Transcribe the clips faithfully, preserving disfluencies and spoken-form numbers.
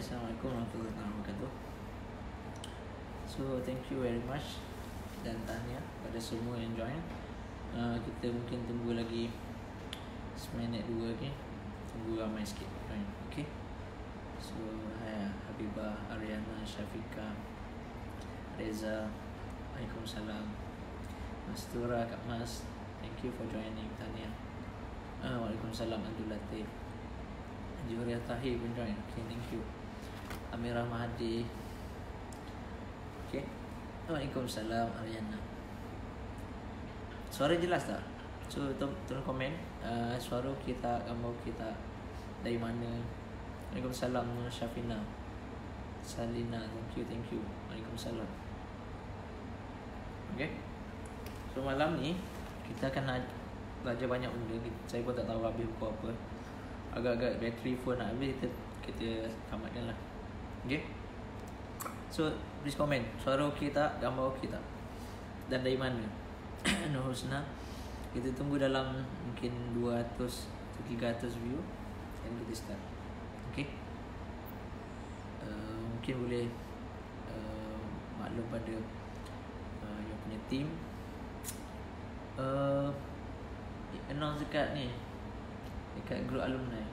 Assalamualaikum warahmatullahi wabarakatuh. So thank you very much dan tahniah pada semua yang join. uh, Kita mungkin tunggu lagi seminit dua lagi. Tunggu ramai sikit join. Okay. So hai Habibah, Ariana, Syafiqah, Reza, Waalaikumsalam, Mastura, Kak Mas, thank you for joining. Tahniah. uh, Waalaikumsalam, Abdul Latif, Juria Tahir pun join. Okay, thank you. Amirah Mahdi. Okay. Waalaikumsalam, Ariana. Suara jelas tak? So turun komen uh, suara kita, gambar kita dari mana. Waalaikumsalam, Nur Syafina, Salina, thank you, thank you. Waalaikumsalam. Okay. So malam ni kita akan belajar banyak benda. Saya pun tak tahu habis buku apa. Agak-agak bateri phone nak habis, kita, kita tamatkan lah. Okay. So please comment suara okey tak, gambar okey tak, dan dari mana. Nur Husna. Kita tunggu dalam mungkin dua ratus atau tiga ratus view dan kita start. Okay. uh, Mungkin boleh uh, maklum pada uh, yang punya team, uh, announce dekat ni, dekat group alumni.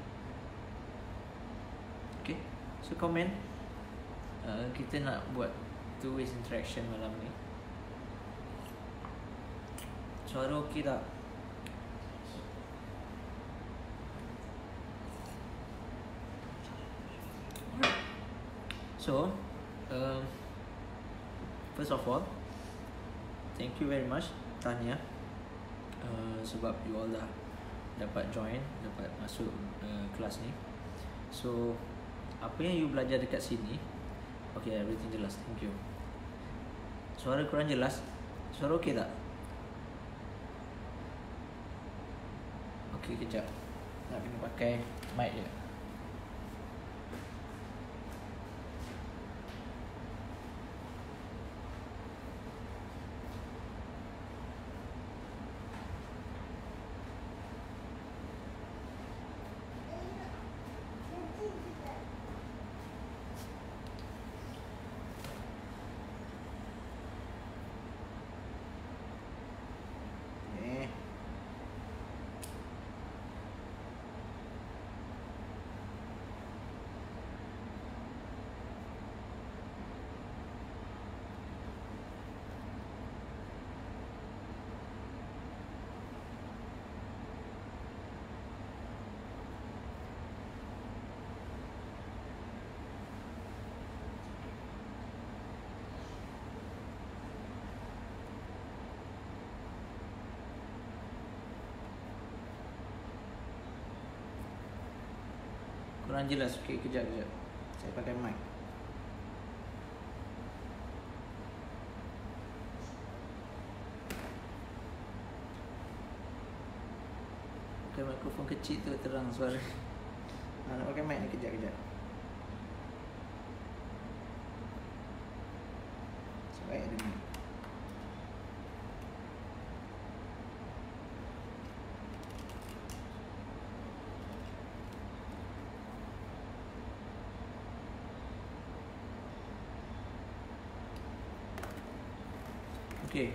Okay. So komen. uh, Kita nak buat two ways interaction malam ni. Suara okey tak? So uh, first of all, thank you very much, Tanya, uh, sebab you all dah dapat join, dapat masuk uh, kelas ni. So apa yang you belajar dekat sini, okay, everything jelas, thank you. Suara kurang jelas? Suara okey tak? Okay, kejap. Nak kena pakai mic je. Kurang jelas. Okay, kejap, kejap. Saya pakai mic. Pakai mikrofon kecil tu terang suara. Nak pakai mic ni, kejap, kejap. Sebaik ada mic. Okay.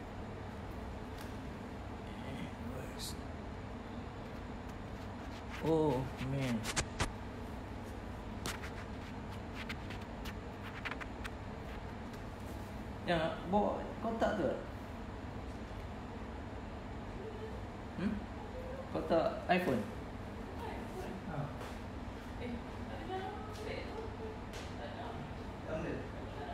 Oh man. Ya, bawa kotak tu. Hmm? Kotak iPhone. Ha. Eh, ada dalam beg tu. Tak ada. Tak ada.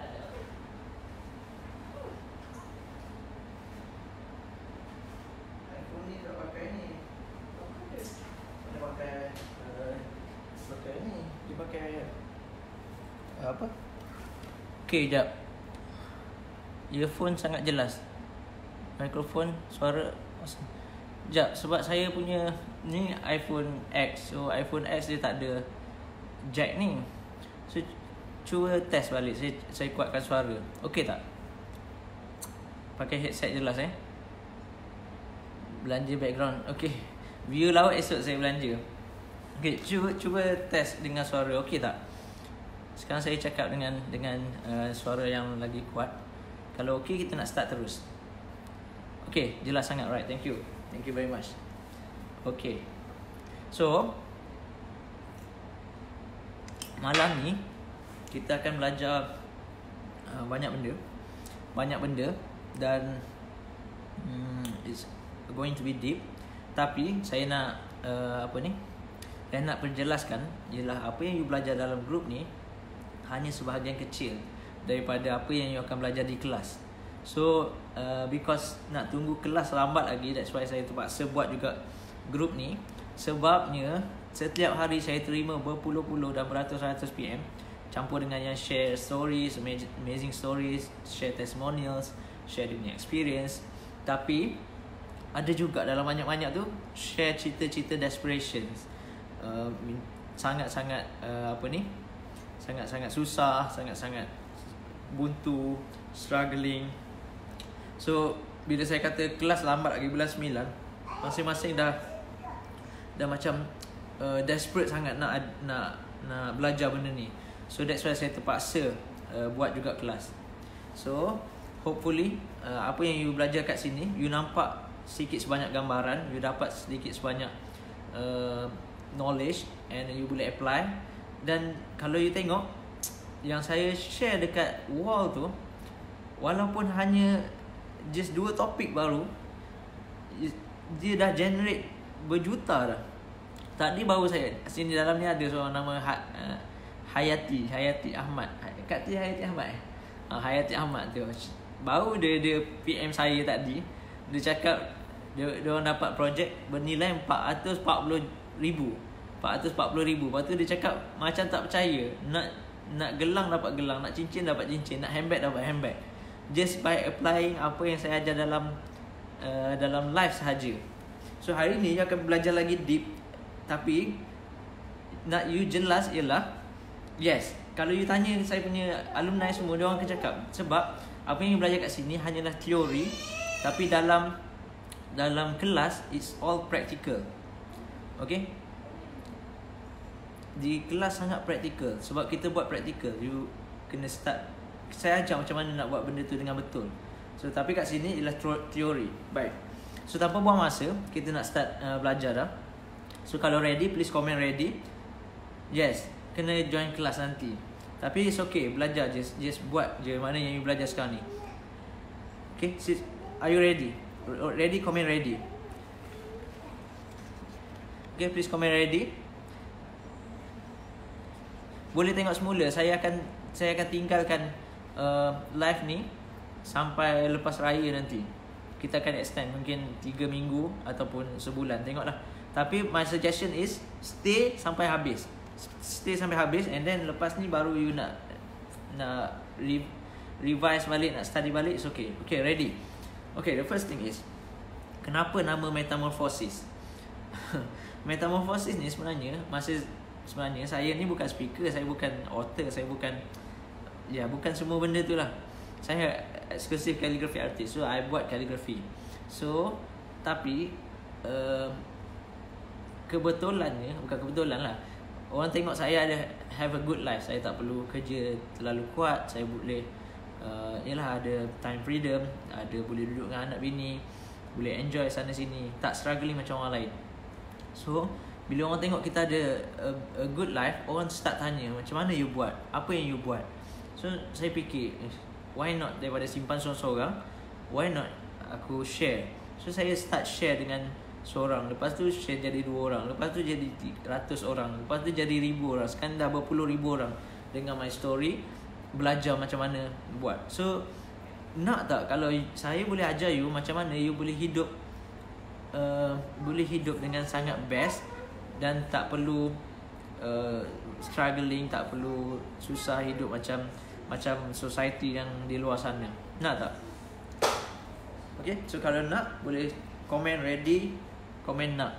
Apa? Okay, jap. Earphone sangat jelas. Mikrofon suara. Jap, sebab saya punya ni iPhone X. So iPhone X dia tak ada jack ni. So cuba test balik. Saya saya kuatkan suara. Okay tak? Pakai headset jelas eh. Belanja background. Okay. View laut esok saya belanja. Okay, cuba cuba test dengan suara. Okay tak? Sekarang saya cakap dengan dengan uh, suara yang lagi kuat. Kalau okey, kita nak start terus. Okay, jelas sangat. Right, thank you. Thank you very much. Okay. So, malam ni kita akan belajar uh, banyak benda. Banyak benda dan um, it's going to be deep. Tapi saya nak uh, apa ni? Saya nak perjelaskan ialah apa yang you belajar dalam grup ni hanya sebahagian kecil daripada apa yang you akan belajar di kelas. So uh, because nak tunggu kelas lambat lagi, that's why saya terpaksa buat juga grup ni. Sebabnya setiap hari saya terima berpuluh-puluh dan beratus-ratus P M, campur dengan yang share stories, amazing stories, share testimonials, share dia punya experience. Tapi ada juga dalam banyak-banyak tu share cerita-cerita desperations, uh, sangat-sangat uh, apa ni, sangat-sangat susah, sangat-sangat buntu, struggling. So bila saya kata kelas lambat lagi bulan sembilan, masing-masing dah dah macam uh, desperate sangat nak nak nak belajar benda ni. So that's why saya terpaksa uh, buat juga kelas. So hopefully uh, apa yang you belajar kat sini, you nampak sedikit sebanyak gambaran, you dapat sedikit sebanyak uh, knowledge and you boleh apply. Dan kalau you tengok yang saya share dekat wall tu, walaupun hanya just dua topik baru, dia dah generate berjuta dah. Tadi baru saya sini dalam ni ada seorang nama ha, uh, Hayati Hayati Ahmad. Kak tu Hayati Ahmad eh? Uh, Hayati Ahmad tu baru dia dia P M saya tadi. Dia cakap dia dia orang dapat projek bernilai empat ratus empat puluh ribu. empat ratus empat puluh ribu. Lepas tu dia cakap macam tak percaya, nak nak gelang dapat gelang, nak cincin dapat cincin, nak handbag dapat handbag, just by applying apa yang saya ajar dalam uh, dalam live sahaja. So hari ni you akan belajar lagi deep. Tapi nak you jelas ialah, yes, kalau you tanya saya punya alumni semua, dia orang akan cakap sebab apa yang you belajar kat sini hanyalah teori, tapi dalam dalam kelas it's all practical. Okay, di kelas sangat praktikal. Sebab kita buat praktikal, you kena start. Saya ajar macam mana nak buat benda tu dengan betul. So tapi kat sini ialah teori. Baik, so tanpa buang masa, kita nak start uh, belajar dah. So kalau ready, please comment ready. Yes, kena join kelas nanti. Tapi it's okay, belajar just just buat je mana yang you belajar sekarang ni. Okay, sis, are you ready? Ready, comment ready. Okay, please comment ready. Boleh tengok semula. Saya akan saya akan tinggalkan uh, live ni sampai lepas raya nanti. Kita akan extend mungkin tiga minggu ataupun sebulan, tengoklah. Tapi my suggestion is stay sampai habis. Stay sampai habis, and then lepas ni baru you nak nak re, revise balik, nak study balik, it's okay. Okay, ready. Okay, the first thing is, kenapa nama Metamorphosis? Metamorphosis ni sebenarnya masa sebenarnya saya ni bukan speaker, saya bukan author, saya bukan ya bukan semua benda tu lah. Saya exclusive calligraphy artist, so I buat calligraphy. So tapi uh, kebetulannya, bukan kebetulan lah, orang tengok saya ada have a good life. Saya tak perlu kerja terlalu kuat, saya boleh uh, yalah ada time freedom, ada boleh duduk dengan anak bini, boleh enjoy sana sini, tak struggling macam orang lain. So bila orang tengok kita ada a, a good life, orang start tanya macam mana you buat, apa yang you buat. So saya fikir, why not, daripada simpan seorang-seorang, why not aku share. So saya start share dengan seorang, lepas tu share jadi dua orang, lepas tu jadi ratus orang, lepas tu jadi ribu orang, sekarang dah berpuluh ribu orang dengan my story, belajar macam mana buat. So nak tak kalau saya boleh ajar you macam mana you boleh hidup uh, boleh hidup dengan sangat best, dan tak perlu uh, struggling, tak perlu susah hidup macam macam society yang di luar sana. Nak tak? Okay, so kalau nak boleh komen ready, komen nak.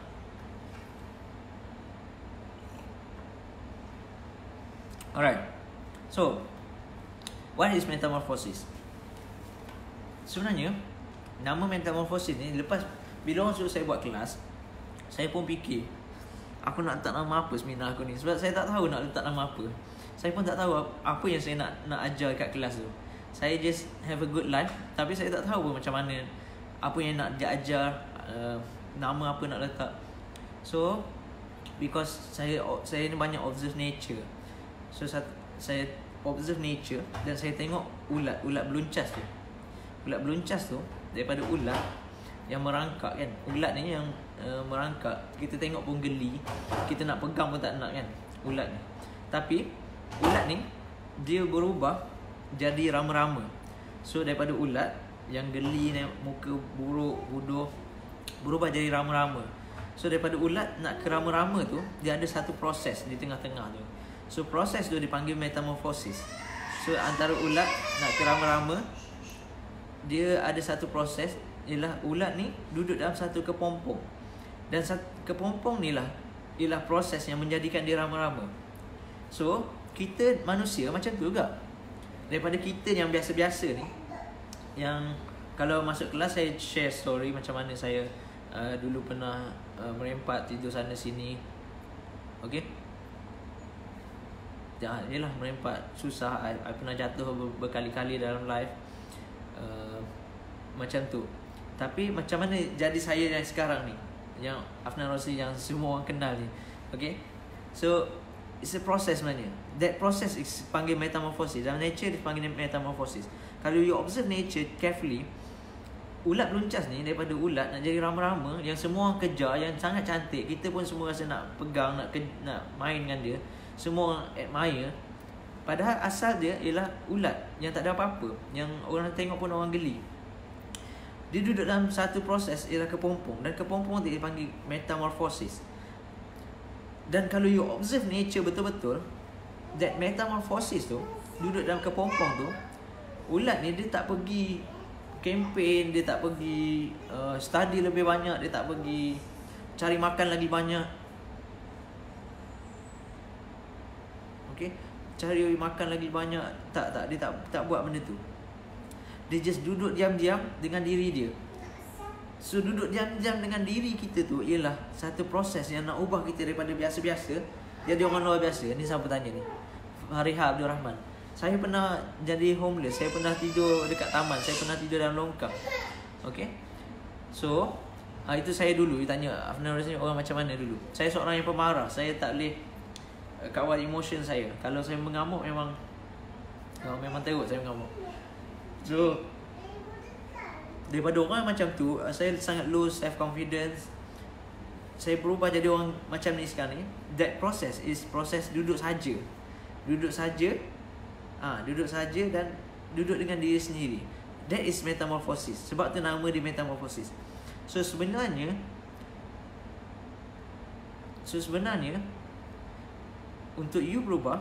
Alright, so what is Metamorphosis? Sebenarnya nama Metamorphosis ni, lepas bila orang suruh saya buat kelas, saya pun fikir aku nak letak nama apa seminar aku ni, sebab saya tak tahu nak letak nama apa. Saya pun tak tahu apa yang saya nak nak ajar kat kelas tu. Saya just have a good life, tapi saya tak tahu pun macam mana, apa yang nak dia ajar, uh, nama apa nak letak. So because saya saya ni banyak observe nature. So saya observe nature dan saya tengok ulat, ulat beluncas tu. Ulat beluncas tu daripada ulat yang merangkak kan. Ulat ni yang uh, merangkak, kita tengok pun geli, kita nak pegang pun tak nak kan ulat ni. Tapi ulat ni dia berubah jadi rama-rama. So daripada ulat yang geli ni, muka buruk, bodoh, berubah jadi rama-rama. So daripada ulat nak ke rama-rama tu, dia ada satu proses di tengah-tengah tu. So proses tu dipanggil metamorfosis. So antara ulat nak ke rama-rama, dia ada satu proses, ialah ulat ni duduk dalam satu kepompong. Dan kepompong ni lah ialah proses yang menjadikan dia rama-rama. So kita manusia macam tu juga. Daripada kita yang biasa-biasa ni, yang kalau masuk kelas saya share story macam mana saya uh, dulu pernah uh, merempat tidur sana sini. Okay, ya, yelah merempat susah. I, I pernah jatuh ber, berkali-kali dalam life, uh, macam tu. Tapi macam mana jadi saya yang sekarang ni, yang Afnan Rosli yang semua orang kenal ni. Okay, so it's a process sebenarnya. That process is panggil metamorphosis. Dalam nature dipanggil metamorphosis. Kalau you observe nature carefully, ulat beluncas ni daripada ulat nak jadi rama-rama yang semua orang kejar, yang sangat cantik, kita pun semua rasa nak pegang, nak ke, nak main dengan dia, semua orang admire. Padahal asal dia ialah ulat yang tak ada apa-apa, yang orang tengok pun orang geli. Dia duduk dalam satu proses, ialah kepompong. Dan kepompong tu dipanggil metamorphosis. Dan kalau you observe nature betul-betul, that metamorphosis tu, duduk dalam kepompong tu, ulat ni dia tak pergi campaign, dia tak pergi uh, study lebih banyak, dia tak pergi cari makan lagi banyak. Okay, cari makan lagi banyak, tak tak dia tak tak buat benda tu. Dia just duduk diam-diam dengan diri dia. So duduk diam-diam dengan diri kita tu ialah satu proses yang nak ubah kita daripada biasa-biasa jadi orang luar biasa. Ni siapa tanya ni? Fariha Abdul Rahman. Saya pernah jadi homeless, saya pernah tidur dekat taman, saya pernah tidur dalam longkang. Okay, so ha, itu saya dulu. You tanya Afnan Rosli orang macam mana dulu. Saya seorang yang pemarah, saya tak boleh uh, kawal emotion saya. Kalau saya mengamuk memang uh, memang teruk saya mengamuk. So daripada orang macam tu, saya sangat low self confidence. Saya berubah jadi orang macam ni sekarang ni. That process is proses duduk saja. Duduk saja. Ah, ha, duduk saja dan duduk dengan diri sendiri. That is metamorphosis. Sebab tu nama dia metamorphosis. So sebenarnya So sebenarnya untuk you berubah,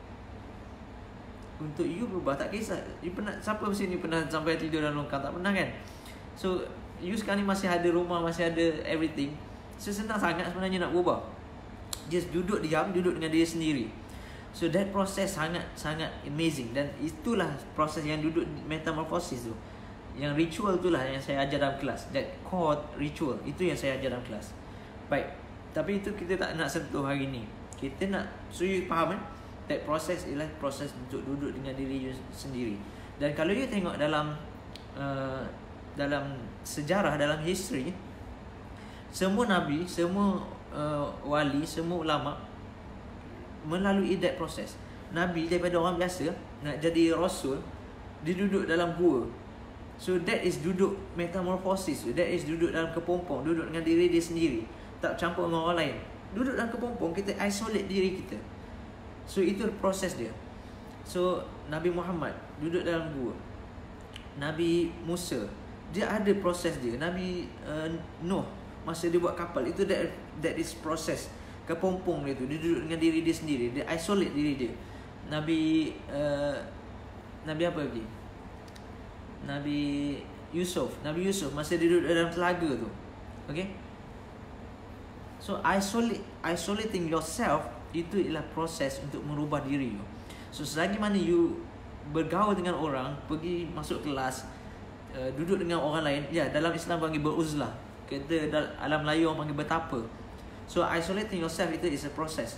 Untuk you berubah, tak kisah you pernah, siapa sini pernah sampai tidur dalam longkang? Tak pernah kan? So you sekarang ni masih ada rumah, masih ada everything. So senang sangat sebenarnya nak berubah. Just duduk diam, duduk dengan diri sendiri. So that process sangat-sangat amazing. Dan itulah proses yang duduk metamorphosis tu. Yang ritual tu lah yang saya ajar dalam kelas. That core ritual, itu yang saya ajar dalam kelas. Baik, tapi itu kita tak nak sentuh hari ni. Kita nak, so you faham kan? That process ialah proses untuk duduk dengan diri you sendiri. Dan kalau you tengok dalam uh, dalam sejarah, dalam history, semua nabi, semua uh, wali, semua ulama melalui that proses. Nabi daripada orang biasa nak jadi rasul, dia duduk dalam gua. So that is duduk metamorphosis. That is duduk dalam kepompong, duduk dengan diri dia sendiri, tak campur dengan orang lain. Duduk dalam kepompong, kita isolate diri kita. So itu proses dia. So Nabi Muhammad duduk dalam gua. Nabi Musa, dia ada proses dia. Nabi uh, Nuh, masa dia buat kapal, itu that, that is proses. Kepompong dia tu, dia duduk dengan diri dia sendiri, dia isolate diri dia. Nabi uh, Nabi apa lagi? Nabi Yusuf. Nabi Yusuf masa dia duduk dalam telaga tu. Okay, so isolate, isolating yourself, itu ialah proses untuk merubah diri you. So selagi mana you bergaul dengan orang, pergi masuk kelas, uh, duduk dengan orang lain, ya, dalam Islam panggil beruzlah. Kita dalam Melayu orang panggil bertapa. So isolating yourself itu is a process.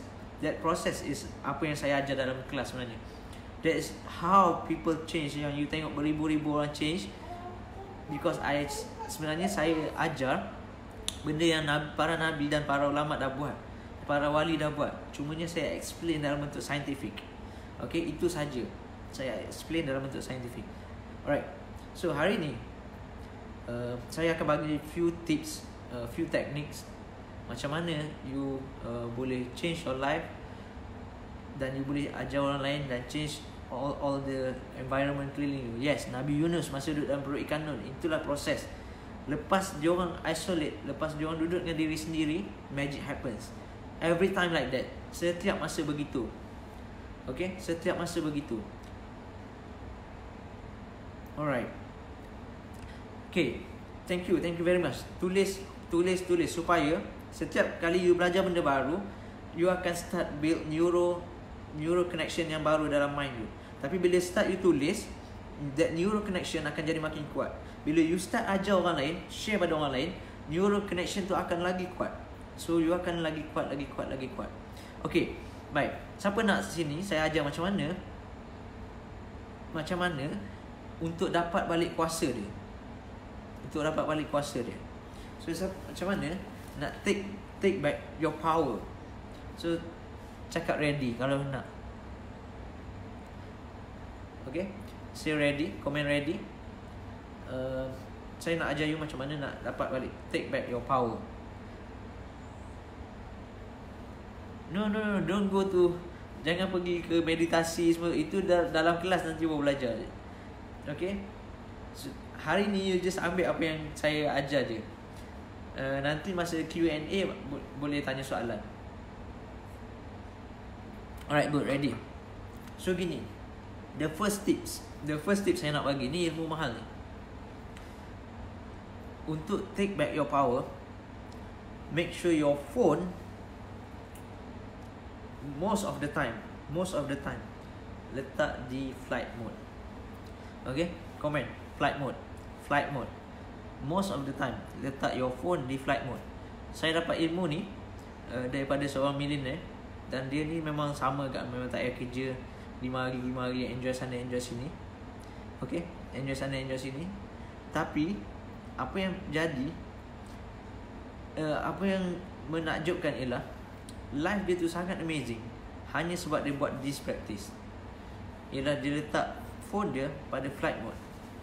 that process is apa yang saya ajar dalam kelas sebenarnya. That is how people change. Yang you tengok beribu-ribu orang change, because I sebenarnya saya ajar benda yang para nabi dan para ulama dah buat, para wali dah buat. Cumanya saya explain dalam bentuk scientific. Okay, itu saja. Saya explain dalam bentuk scientific. Alright. So hari ni uh, saya akan bagi few tips, uh, few techniques macam mana you uh, boleh change your life, dan you boleh ajar orang lain dan change all all the environment keliling you. Yes, Nabi Yunus masa duduk dalam perut ikan Nun, itulah proses. Lepas dia orang isolate, lepas dia orang duduk dengan diri sendiri, magic happens. Every time like that. Setiap masa begitu. Okay, setiap masa begitu. Alright. Okay, thank you, thank you very much. Tulis, tulis, tulis supaya setiap kali you belajar benda baru, you akan start build neuro neuro connection yang baru dalam mind you. Tapi bila start you tulis, that neuro connection akan jadi makin kuat. Bila you start ajar orang lain, share pada orang lain, neuro connection tu akan lagi kuat. So you akan lagi kuat, lagi kuat, lagi kuat. Okay, baik. Siapa nak sini saya ajar macam mana Macam mana untuk dapat balik kuasa dia, Untuk dapat balik kuasa dia. So macam mana nak take take back your power. So cakap ready kalau nak. Okay, say ready, comment ready. uh, Saya nak ajar you macam mana nak dapat balik, take back your power. No, no, no, don't go to, jangan pergi ke meditasi semua. Itu dalam kelas nanti baru belajar. Okay, so, hari ni you just ambil apa yang saya ajar je. uh, Nanti masa Q and A boleh tanya soalan. Alright, good, ready. So gini, the first tips The first tips saya nak bagi, ni ilmu mahal ni. Untuk take back your power, make sure your phone Most of the time Most of the time letak di flight mode. Okay, comment flight mode, flight mode. Most of the time letak your phone di flight mode. Saya dapat ilmu ni uh, daripada seorang millionaire, dan dia ni memang sama kat, memang tak payah kerja lima hari lima hari, enjoy sana enjoy sini. Okay, enjoy sana enjoy sini. Tapi apa yang jadi, uh, apa yang menakjubkan ialah life dia tu sangat amazing hanya sebab dia buat this practice. Ialah dia letak phone dia pada flight mode.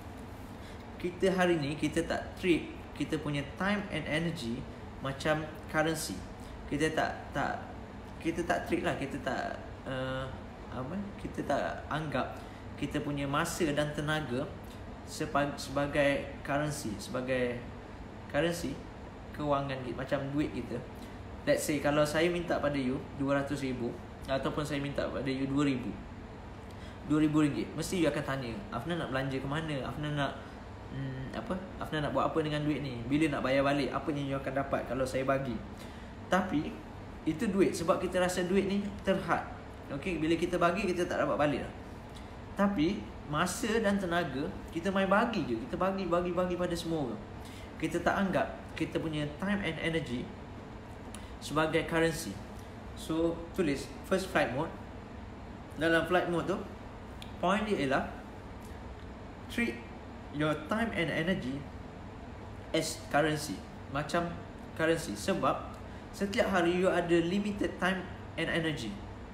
Kita hari ni kita tak treat kita punya time and energy macam currency. Kita tak tak kita tak treat lah, kita tak uh, apa? Kita tak anggap kita punya masa dan tenaga sebagai currency, sebagai currency kewangan kita, macam duit kita. Let's say kalau saya minta pada you dua ratus ribu, ataupun saya minta pada you dua ribu dua ribu ringgit, mesti you akan tanya, Afnan nak belanja ke mana? Afnan nak hmm, apa? Afnan nak buat apa dengan duit ni? Bila nak bayar balik? Apa yang you akan dapat kalau saya bagi? Tapi itu duit, sebab kita rasa duit ni terhad. Okay, bila kita bagi kita tak dapat balik lah. Tapi masa dan tenaga kita main bagi je. Kita bagi, bagi, bagi pada semua orang. Kita tak anggap kita punya time and energy sebagai currency. So tulis first flight mode. Dalam flight mode tu, point dia ialah treat your time and energy as currency, macam currency. Sebab setiap hari you ada limited time and energy.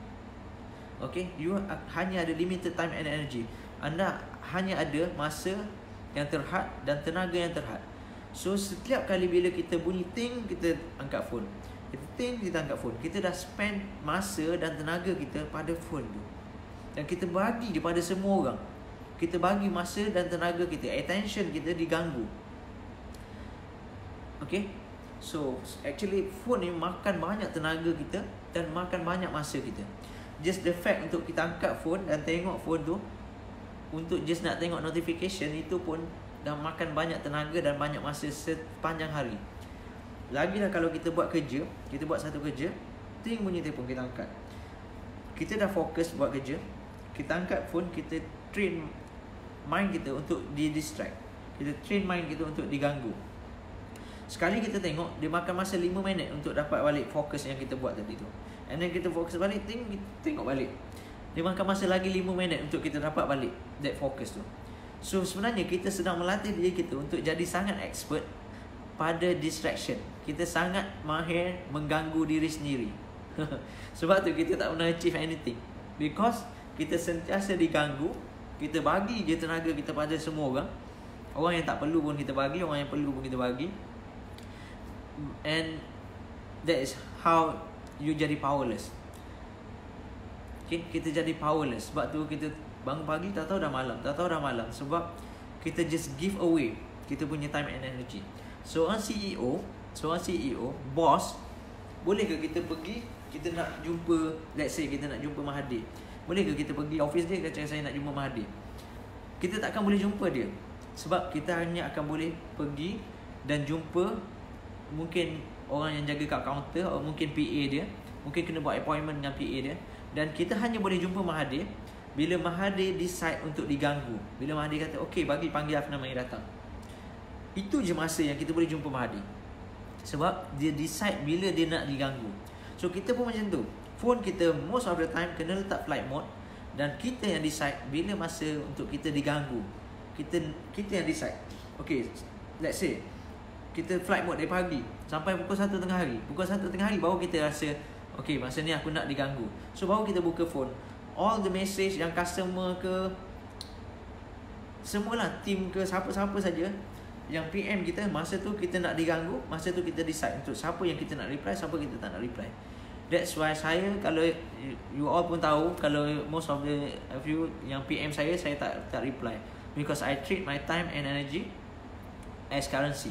Okay, you hanya ada limited time and energy. Anda hanya ada masa yang terhad dan tenaga yang terhad. So setiap kali bila kita bunyi ting, kita angkat phone. Kita ting, kita angkat phone. Kita dah spend masa dan tenaga kita pada phone tu. Dan kita bagi kepada semua orang. Kita bagi masa dan tenaga kita, attention kita diganggu. Okay, so actually phone ni makan banyak tenaga kita dan makan banyak masa kita. Just the fact untuk kita angkat phone dan tengok phone tu, untuk just nak tengok notification, itu pun dah makan banyak tenaga dan banyak masa sepanjang hari. Lagilah kalau kita buat kerja, kita buat satu kerja, ting bunyi telefon, kita angkat. Kita dah fokus buat kerja, kita angkat phone, kita train mind kita untuk di-distract. Kita train mind kita untuk diganggu. Sekali kita tengok, dia makan masa lima minit untuk dapat balik fokus yang kita buat tadi tu. And then kita fokus balik, tengok, tengok balik. Dia makan masa lagi lima minit untuk kita dapat balik that focus tu. So sebenarnya kita sedang melatih diri kita untuk jadi sangat expert pada distraction. Kita sangat mahir mengganggu diri sendiri. Sebab tu kita tak pernah achieve anything, because kita sentiasa diganggu. Kita bagi je tenaga kita pada semua orang. Orang yang tak perlu pun kita bagi, orang yang perlu pun kita bagi. And that is how you jadi powerless. Okay, kita jadi powerless. Sebab tu kita bangun pagi tak tahu dah malam, tak tahu dah malam. Sebab kita just give away kita punya time and energy. Seorang C E O, seorang C E O, boss, boleh ke kita pergi, kita nak jumpa, let's say kita nak jumpa Mahathir. Boleh ke kita pergi office dia, kata saya nak jumpa Mahathir. Kita takkan boleh jumpa dia. Sebab kita hanya akan boleh pergi dan jumpa mungkin orang yang jaga kat kaunter, atau mungkin P A dia. Mungkin kena buat appointment dengan P A dia. Dan kita hanya boleh jumpa Mahathir bila Mahathir decide untuk diganggu. Bila Mahathir kata, okay, bagi panggil Afnan mari datang. Itu je masa yang kita boleh jumpa Mahathir. Sebab dia decide bila dia nak diganggu. So kita pun macam tu. Phone kita most of the time kena letak flight mode. Dan kita yang decide bila masa untuk kita diganggu. Kita kita yang decide. Okay, let's say kita flight mode dari pagi sampai pukul satu tengah hari. Pukul satu tengah hari baru kita rasa, okay, masa ni aku nak diganggu. So baru kita buka phone. All the message yang customer ke, semualah, team ke, siapa-siapa saja yang P M kita, masa tu kita nak diganggu, masa tu kita decide untuk siapa yang kita nak reply, siapa kita tak nak reply. That's why saya, kalau you all pun tahu, kalau most of the of you yang P M saya, saya tak tak reply. Because I treat my time and energy as currency.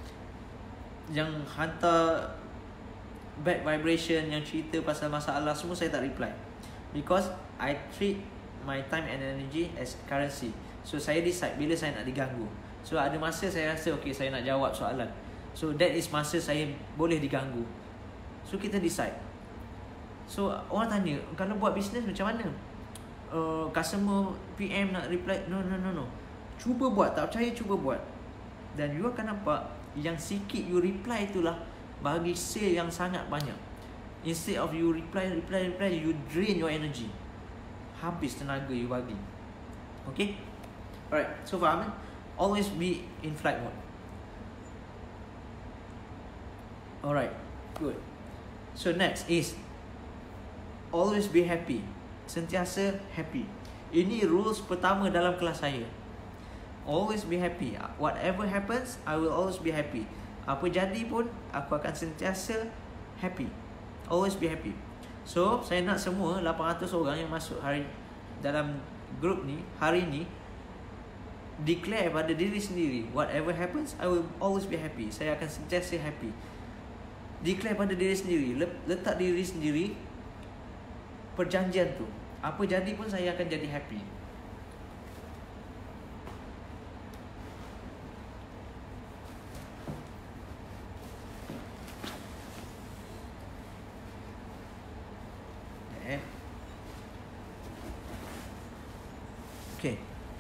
Yang hantar bad vibration, yang cerita pasal masalah, semua saya tak reply. Because I treat my time and energy as currency. So saya decide bila saya nak diganggu. So ada masa saya rasa, okay, saya nak jawab soalan. So that is masa saya boleh diganggu. So kita decide. So orang tanya, kalau buat bisnes macam mana? Uh, customer P M nak reply, no no no no. Cuba buat, tak percaya cuba buat. Dan you akan nampak yang sikit you reply itulah bagi sale yang sangat banyak. Instead of you reply, reply, reply, you drain your energy. Habis tenaga you bagi. Okay? Alright, so faham kan? Always be in flight mode. Alright, good. So next is always be happy. Sentiasa happy. Ini rules pertama dalam kelas saya. Always be happy. Whatever happens, I will always be happy. Apa jadi pun, aku akan sentiasa happy. Always be happy. So, saya nak semua lapan ratus orang yang masuk hari dalam group ni, hari ni, declare pada diri sendiri, whatever happens, I will always be happy. Saya akan sentiasa happy. Declare pada diri sendiri, letak diri sendiri perjanjian tu. Apa jadi pun saya akan jadi happy. Okay.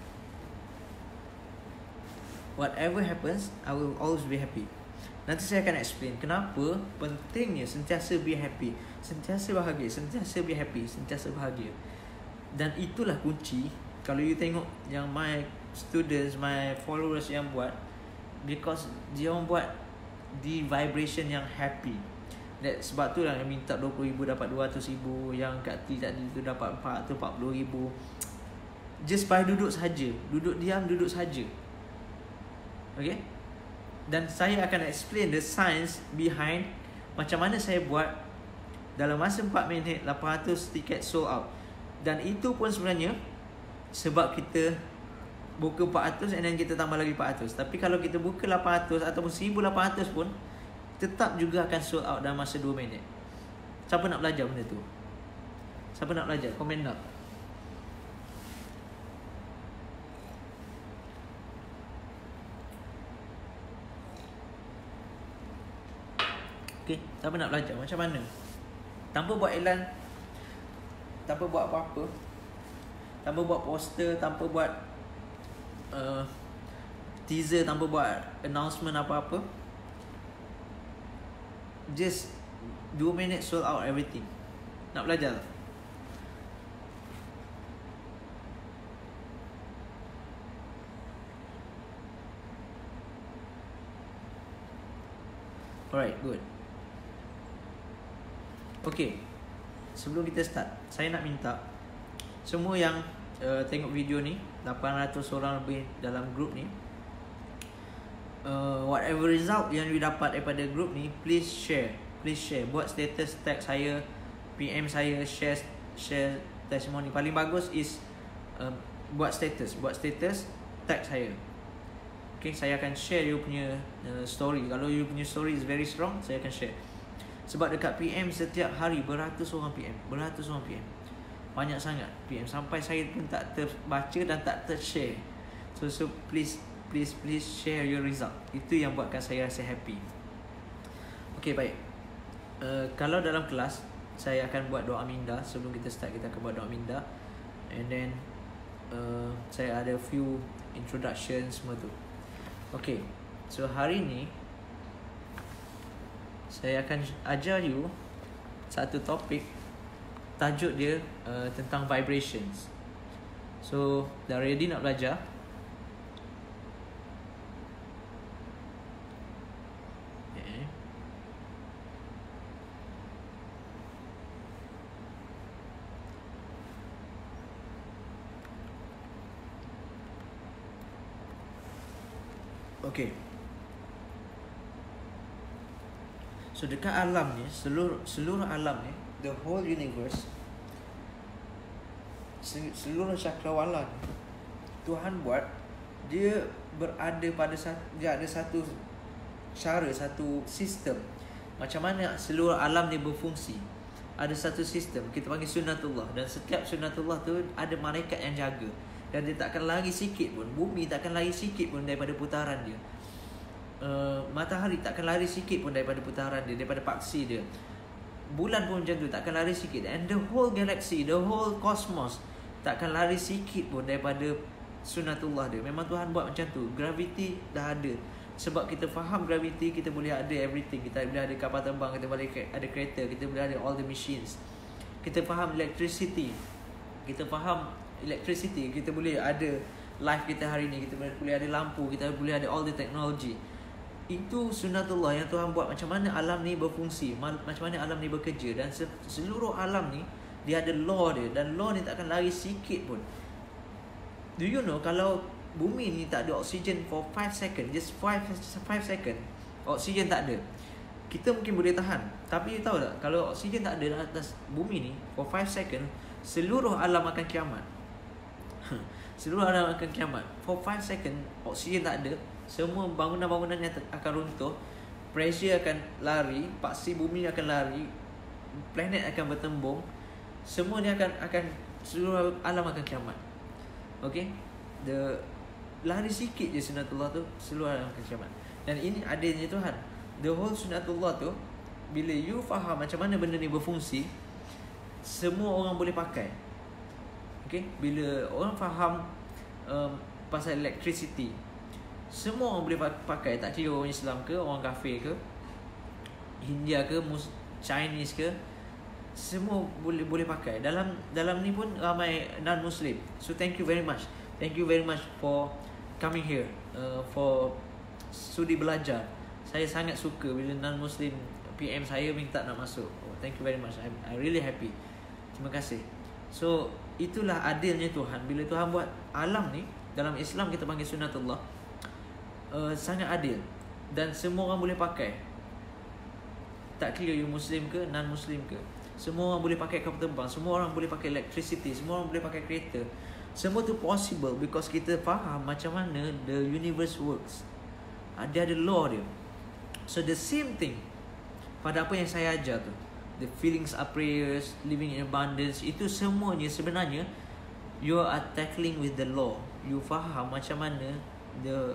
Whatever happens, I will always be happy. Nanti saya akan explain kenapa pentingnya sentiasa be happy, sentiasa bahagia, sentiasa be happy, sentiasa bahagia. Dan itulah kunci. Kalau you tengok yang my students, my followers yang buat, because dia orang buat di vibration yang happy. That, sebab tu lah yang minta dua puluh ribu dapat dua ratus ribu, yang kat T tadi tu dapat empat ratus empat puluh ribu. Just by duduk saja, duduk diam, duduk saja. Okay? Dan saya akan explain the science behind macam mana saya buat dalam masa empat minit lapan ratus tiket sold out. Dan itu pun sebenarnya sebab kita buka empat ratus and then kita tambah lagi empat ratus. Tapi kalau kita buka lapan ratus ataupun seribu lapan ratus pun tetap juga akan sold out dalam masa dua minit. Siapa nak belajar benda tu? Siapa nak belajar? Komen nak. Okay, siapa nak belajar macam mana? Tanpa buat iklan, tanpa buat apa-apa, tanpa buat poster, tanpa buat uh, teaser, tanpa buat announcement apa-apa. Just dua minit sold out everything. Nak belajar tak? Alright, good. Okay, sebelum kita start, saya nak minta semua yang uh, tengok video ni, lapan ratus orang lebih dalam group ni, uh, whatever result yang you dapat daripada group ni, please share. Please share. Buat status, tag saya, P M saya, share share testimoni. Paling bagus is uh, buat status, buat status, tag saya. Okay, saya akan share you punya uh, story. Kalau you punya story is very strong, saya akan share. Sebab dekat P M setiap hari beratus orang P M, beratus orang P M. Banyak sangat P M sampai saya pun tak terbaca dan tak ter-share. So so please please please share your result. Itu yang buatkan saya rasa happy. Okay, baik. Uh, kalau dalam kelas saya akan buat doa minda. Sebelum kita start, kita akan buat doa minda. And then uh, saya ada few introduction semua tu. Okay, so hari ni saya akan ajar you satu topik. Tajuk dia uh, tentang vibrations. So, dah ready nak belajar? Okay. Okay. So dekat alam ni, seluruh seluruh alam ni, the whole universe, seluruh cakrawala ni, Tuhan buat dia berada pada satu, dia ada satu cara, satu sistem macam mana seluruh alam ni berfungsi. Ada satu sistem kita panggil sunnatullah, dan setiap sunnatullah tu ada malaikat yang jaga, dan dia takkan lari sikit pun, bumi takkan lari sikit pun daripada putaran dia. Uh, matahari takkan lari sikit pun daripada putaran dia, daripada paksi dia. Bulan pun macam tu, takkan lari sikit. And the whole galaxy, the whole cosmos takkan lari sikit pun daripada sunnatullah dia. Memang Tuhan buat macam tu. Gravity dah ada. Sebab kita faham gravity, kita boleh ada everything. Kita boleh ada kapal terbang, kita boleh ada kereta, kita boleh ada all the machines. Kita faham electricity, kita faham electricity, kita boleh ada life kita hari ni. Kita boleh ada lampu, kita boleh ada all the technology. Itu sunnatullah yang Tuhan buat, macam mana alam ni berfungsi, macam mana alam ni bekerja. Dan seluruh alam ni dia ada law dia, dan law ni takkan lari sikit pun. Do you know kalau bumi ni tak ada oksigen for five second, just five second, oksigen tak ada, kita mungkin boleh tahan. Tapi you tahu tak, kalau oksigen tak ada atas bumi ni for five second, seluruh alam akan kiamat. Seluruh alam akan kiamat. For five second oksigen tak ada, semua bangunan-bangunan yang akan runtuh, pressure akan lari, paksi bumi akan lari, planet akan bertembung, semua ni akan akan seluruh alam akan kiamat. Okay, the lari sikit je sunnatullah tu, seluruh alam akan kiamat. Dan ini adilnya Tuhan. The whole sunnatullah tu, bila you faham macam mana benda ni berfungsi, semua orang boleh pakai. Okay, bila orang faham um, pasal electricity, semua orang boleh pakai. Tak kira orang Islam ke, orang kafir ke, India ke, Chinese ke, semua boleh boleh pakai. Dalam dalam ni pun ramai non-Muslim. So thank you very much. Thank you very much for coming here, uh, for sudi belajar. Saya sangat suka bila non-Muslim P M saya minta nak masuk. Oh, thank you very much. I'm, I'm really happy. Terima kasih. So itulah adilnya Tuhan. Bila Tuhan buat alam ni, dalam Islam kita panggil sunnatullah, uh, sangat adil. Dan semua orang boleh pakai. Tak kira you Muslim ke, non-Muslim ke, semua orang boleh pakai kapal terbang, semua orang boleh pakai electricity, semua orang boleh pakai kereta. Semua tu possible because kita faham macam mana the universe works. Dia ada law dia. So the same thing pada apa yang saya ajar tu, the feelings are prayers, living in abundance, itu semuanya sebenarnya you are tackling with the law. You faham macam mana the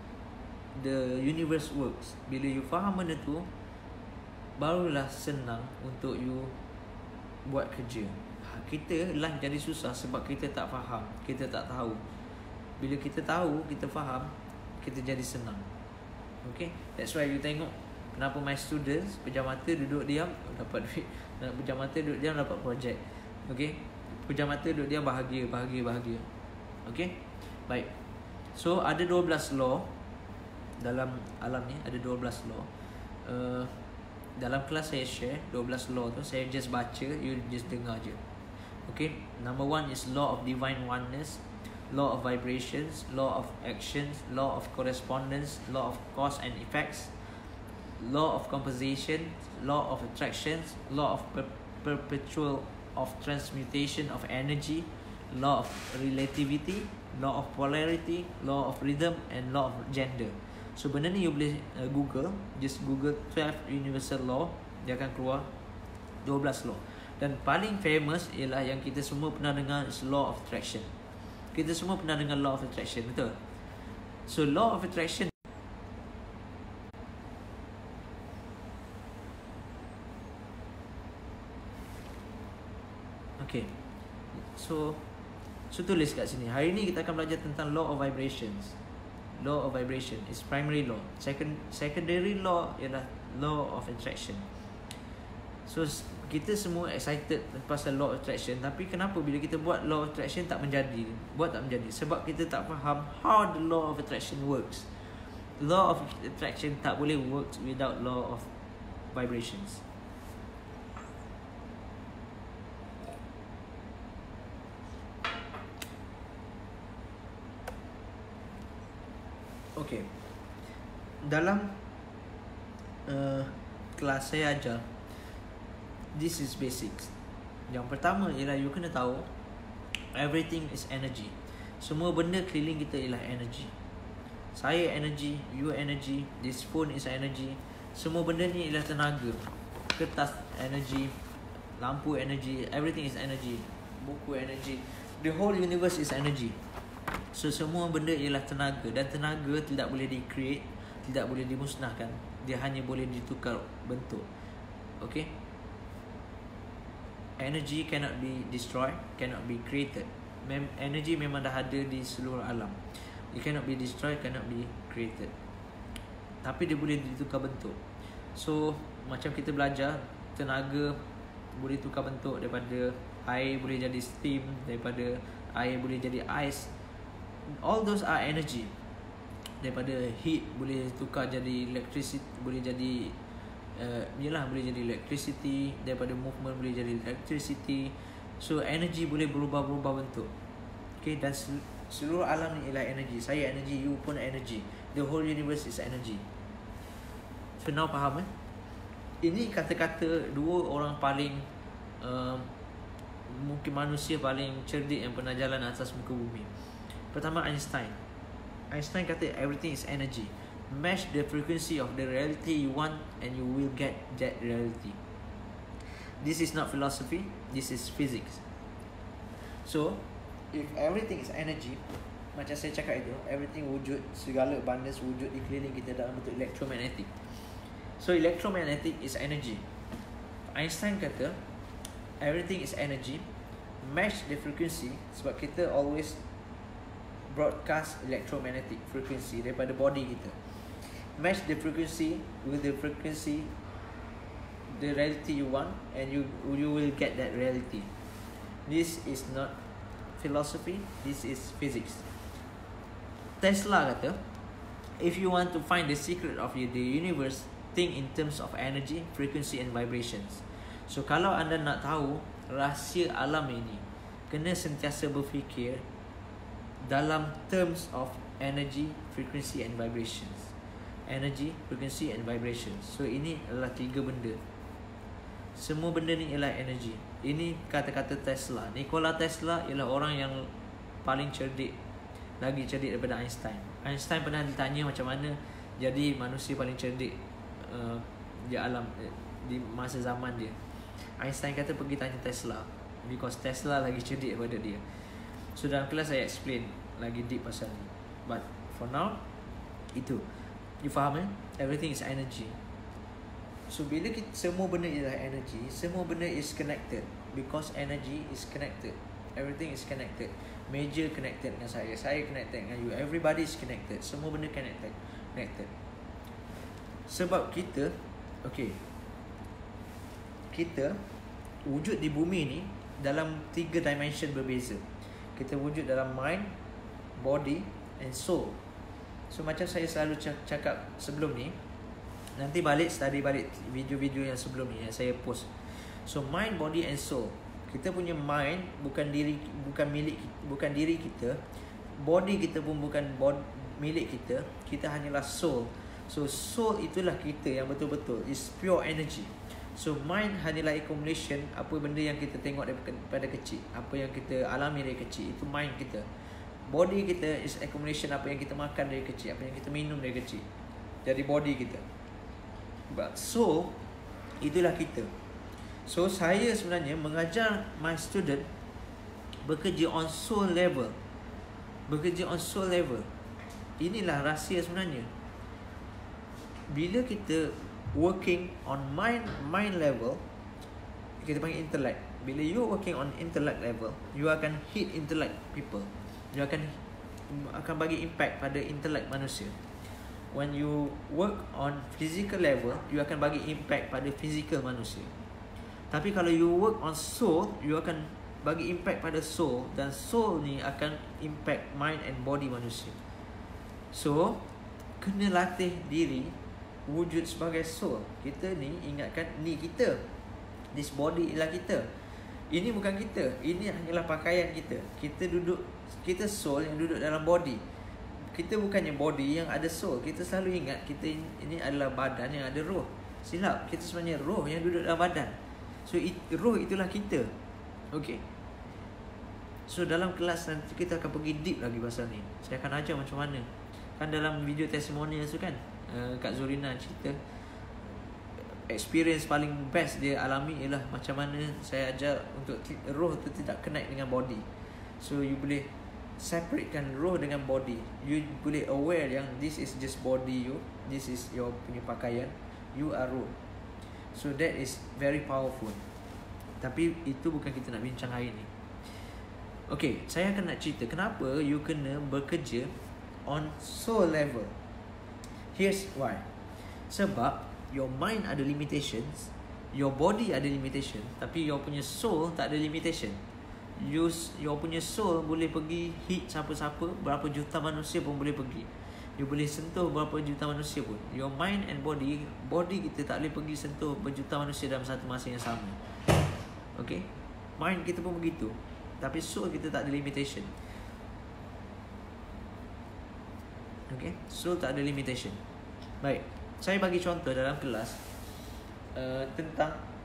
the universe works. Bila you faham benda tu, barulah senang untuk you buat kerja. Kita life jadi susah sebab kita tak faham, kita tak tahu. Bila kita tahu, kita faham, kita jadi senang. Okay, that's why you tengok Kenapa my students pejam mata duduk diam dapat duit, pejam mata duduk diam dapat projek. Okay, pejam mata duduk diam bahagia, bahagia, bahagia. Okay, baik. So ada dua belas law dalam alam ni, ada dua belas law. uh, Dalam kelas saya share dua belas law tu, saya just baca, you just dengar je. Okay, number one is law of divine oneness, law of vibrations, law of actions, law of correspondence, law of cause and effects, law of composition, law of attractions, law of per perpetual of transmutation of energy, law of relativity, law of polarity, law of rhythm, and law of gender. So benda ni you boleh uh, Google, just Google twelve universal law, dia akan keluar dua belas law. Dan paling famous ialah yang kita semua pernah dengar is law of attraction. Kita semua pernah dengar law of attraction, betul? So law of attraction, okay. So so tulis kat sini. Hari ni kita akan belajar tentang law of vibrations. Law of vibration is primary law. Second secondary law ialah law of attraction. So kita semua excited pasal law of attraction, tapi kenapa bila kita buat law of attraction tak menjadi? Buat tak menjadi sebab kita tak faham how the law of attraction works. Law of attraction tak boleh work without law of vibrations. Okay, dalam uh, kelas saya ajar, this is basics. Yang pertama ialah you kena tahu everything is energy. Semua benda keliling kita ialah energy. Saya energy, you energy, this phone is energy. Semua benda ni ialah tenaga. Kertas energy, lampu energy, everything is energy. Buku energy, the whole universe is energy. So semua benda ialah tenaga, dan tenaga tidak boleh di-create, tidak boleh dimusnahkan. Dia hanya boleh ditukar bentuk. Okay, energy cannot be destroyed, cannot be created. Mem- energy memang dah ada di seluruh alam. It cannot be destroyed, cannot be created, tapi dia boleh ditukar bentuk. So macam kita belajar, tenaga boleh tukar bentuk. Daripada air boleh jadi steam, daripada air boleh jadi ice. All those are energy. Daripada heat boleh tukar jadi electricity, boleh jadi uh, yalah boleh jadi electricity. Daripada movement boleh jadi electricity. So energy boleh berubah-berubah bentuk. Okay, dan seluruh alam ni ialah energy. Saya energy, you pun energy. The whole universe is energy. So now faham eh? Ini kata-kata dua orang paling uh, mungkin manusia paling cerdik yang pernah jalan atas muka bumi. Pertama, Einstein. Einstein kata everything is energy. Match the frequency of the reality you want and you will get that reality. This is not philosophy, this is physics. So, if everything is energy, macam saya cakap itu, everything wujud, segala abundance wujud di keliling kita dalam bentuk electromagnetic. So, electromagnetic is energy. Einstein kata everything is energy. Match the frequency, sebab kita always broadcast electromagnetic frequency daripada body kita. Match the frequency with the frequency, the reality you want, and you you will get that reality. This is not philosophy, this is physics. Tesla kata, if you want to find the secret of the universe, think in terms of energy, frequency and vibrations. So kalau anda nak tahu rahsia alam ini, kena sentiasa berfikir dalam terms of energy, frequency and vibrations. Energy, frequency and vibrations. So ini adalah tiga benda. Semua benda ni ialah energy. Ini kata-kata Tesla. Nikola Tesla ialah orang yang paling cerdik, lagi cerdik daripada Einstein. Einstein pernah ditanya macam mana jadi manusia paling cerdik uh, di alam, uh, di masa zaman dia. Einstein kata pergi tanya Tesla, because Tesla lagi cerdik daripada dia. So dalam kelas saya explain lagi deep pasal ni. But for now, itu. You faham eh? Everything is energy. So bila kita, semua benda ialah energy, semua benda is connected. Because energy is connected. Everything is connected. Meja connected dengan saya, saya connected dengan you. Everybody is connected. Semua benda connected. Connected. Sebab kita Okay, kita wujud di bumi ni dalam tiga dimension berbeza. Kita wujud dalam mind, body and soul. So macam saya selalu cakap sebelum ni, nanti balik study balik video-video yang sebelum ni yang saya post. So mind, body and soul. Kita punya mind bukan diri, bukan milik, bukan diri kita. Body kita pun bukan body, milik kita. Kita hanyalah soul. So soul itulah kita yang betul-betul is pure energy. So mind hanyalah accumulation apa benda yang kita tengok daripada kecil, apa yang kita alami dari kecil, itu mind kita. Body kita is accumulation apa yang kita makan dari kecil, apa yang kita minum dari kecil, jadi body kita. But soul itulah kita. So saya sebenarnya mengajar my student bekerja on soul level. Bekerja on soul level. Inilah rahsia sebenarnya. Bila kita working on mind mind level, kita panggil intellect. Bila you working on intellect level, you akan hit intellect people. You akan akan bagi impact pada intellect manusia. When you work on physical level, you akan bagi impact pada physical manusia. Tapi kalau you work on soul, you akan bagi impact pada soul, dan soul ni akan impact mind and body manusia. So kena latih diri wujud sebagai soul. Kita ni ingatkan ni kita, this body ialah kita. Ini bukan kita, ini hanyalah pakaian kita. Kita duduk, kita soul yang duduk dalam body. Kita bukannya body yang ada soul. Kita selalu ingat kita ini adalah badan yang ada roh. Silap, kita sebenarnya roh yang duduk dalam badan. So it, roh itulah kita. Okay. So dalam kelas nanti kita akan pergi deep lagi pasal ni. Saya akan ajar macam mana. Kan dalam video testimonial tu kan, uh, Kak Zorina cerita experience paling best dia alami ialah macam mana saya ajar untuk roh tu tidak connect dengan body. So you boleh separatekan roh dengan body. You boleh aware yang this is just body you, this is your punya pakaian, you are roh. So that is very powerful. Tapi itu bukan kita nak bincang hari ni. Okay, saya akan nak cerita kenapa you kena bekerja on soul level. Here's why. Sebab your mind ada limitations, your body ada limitation, tapi your punya soul tak ada limitation. You, your punya soul boleh pergi hit siapa-siapa, berapa juta manusia pun boleh pergi. You boleh sentuh berapa juta manusia pun. Your mind and body, body kita tak boleh pergi sentuh berjuta manusia dalam satu masa yang sama. Okay, mind kita pun begitu, tapi soul kita tak ada limitation. Okay, soul tak ada limitation. Baik, saya bagi contoh dalam kelas uh, tentang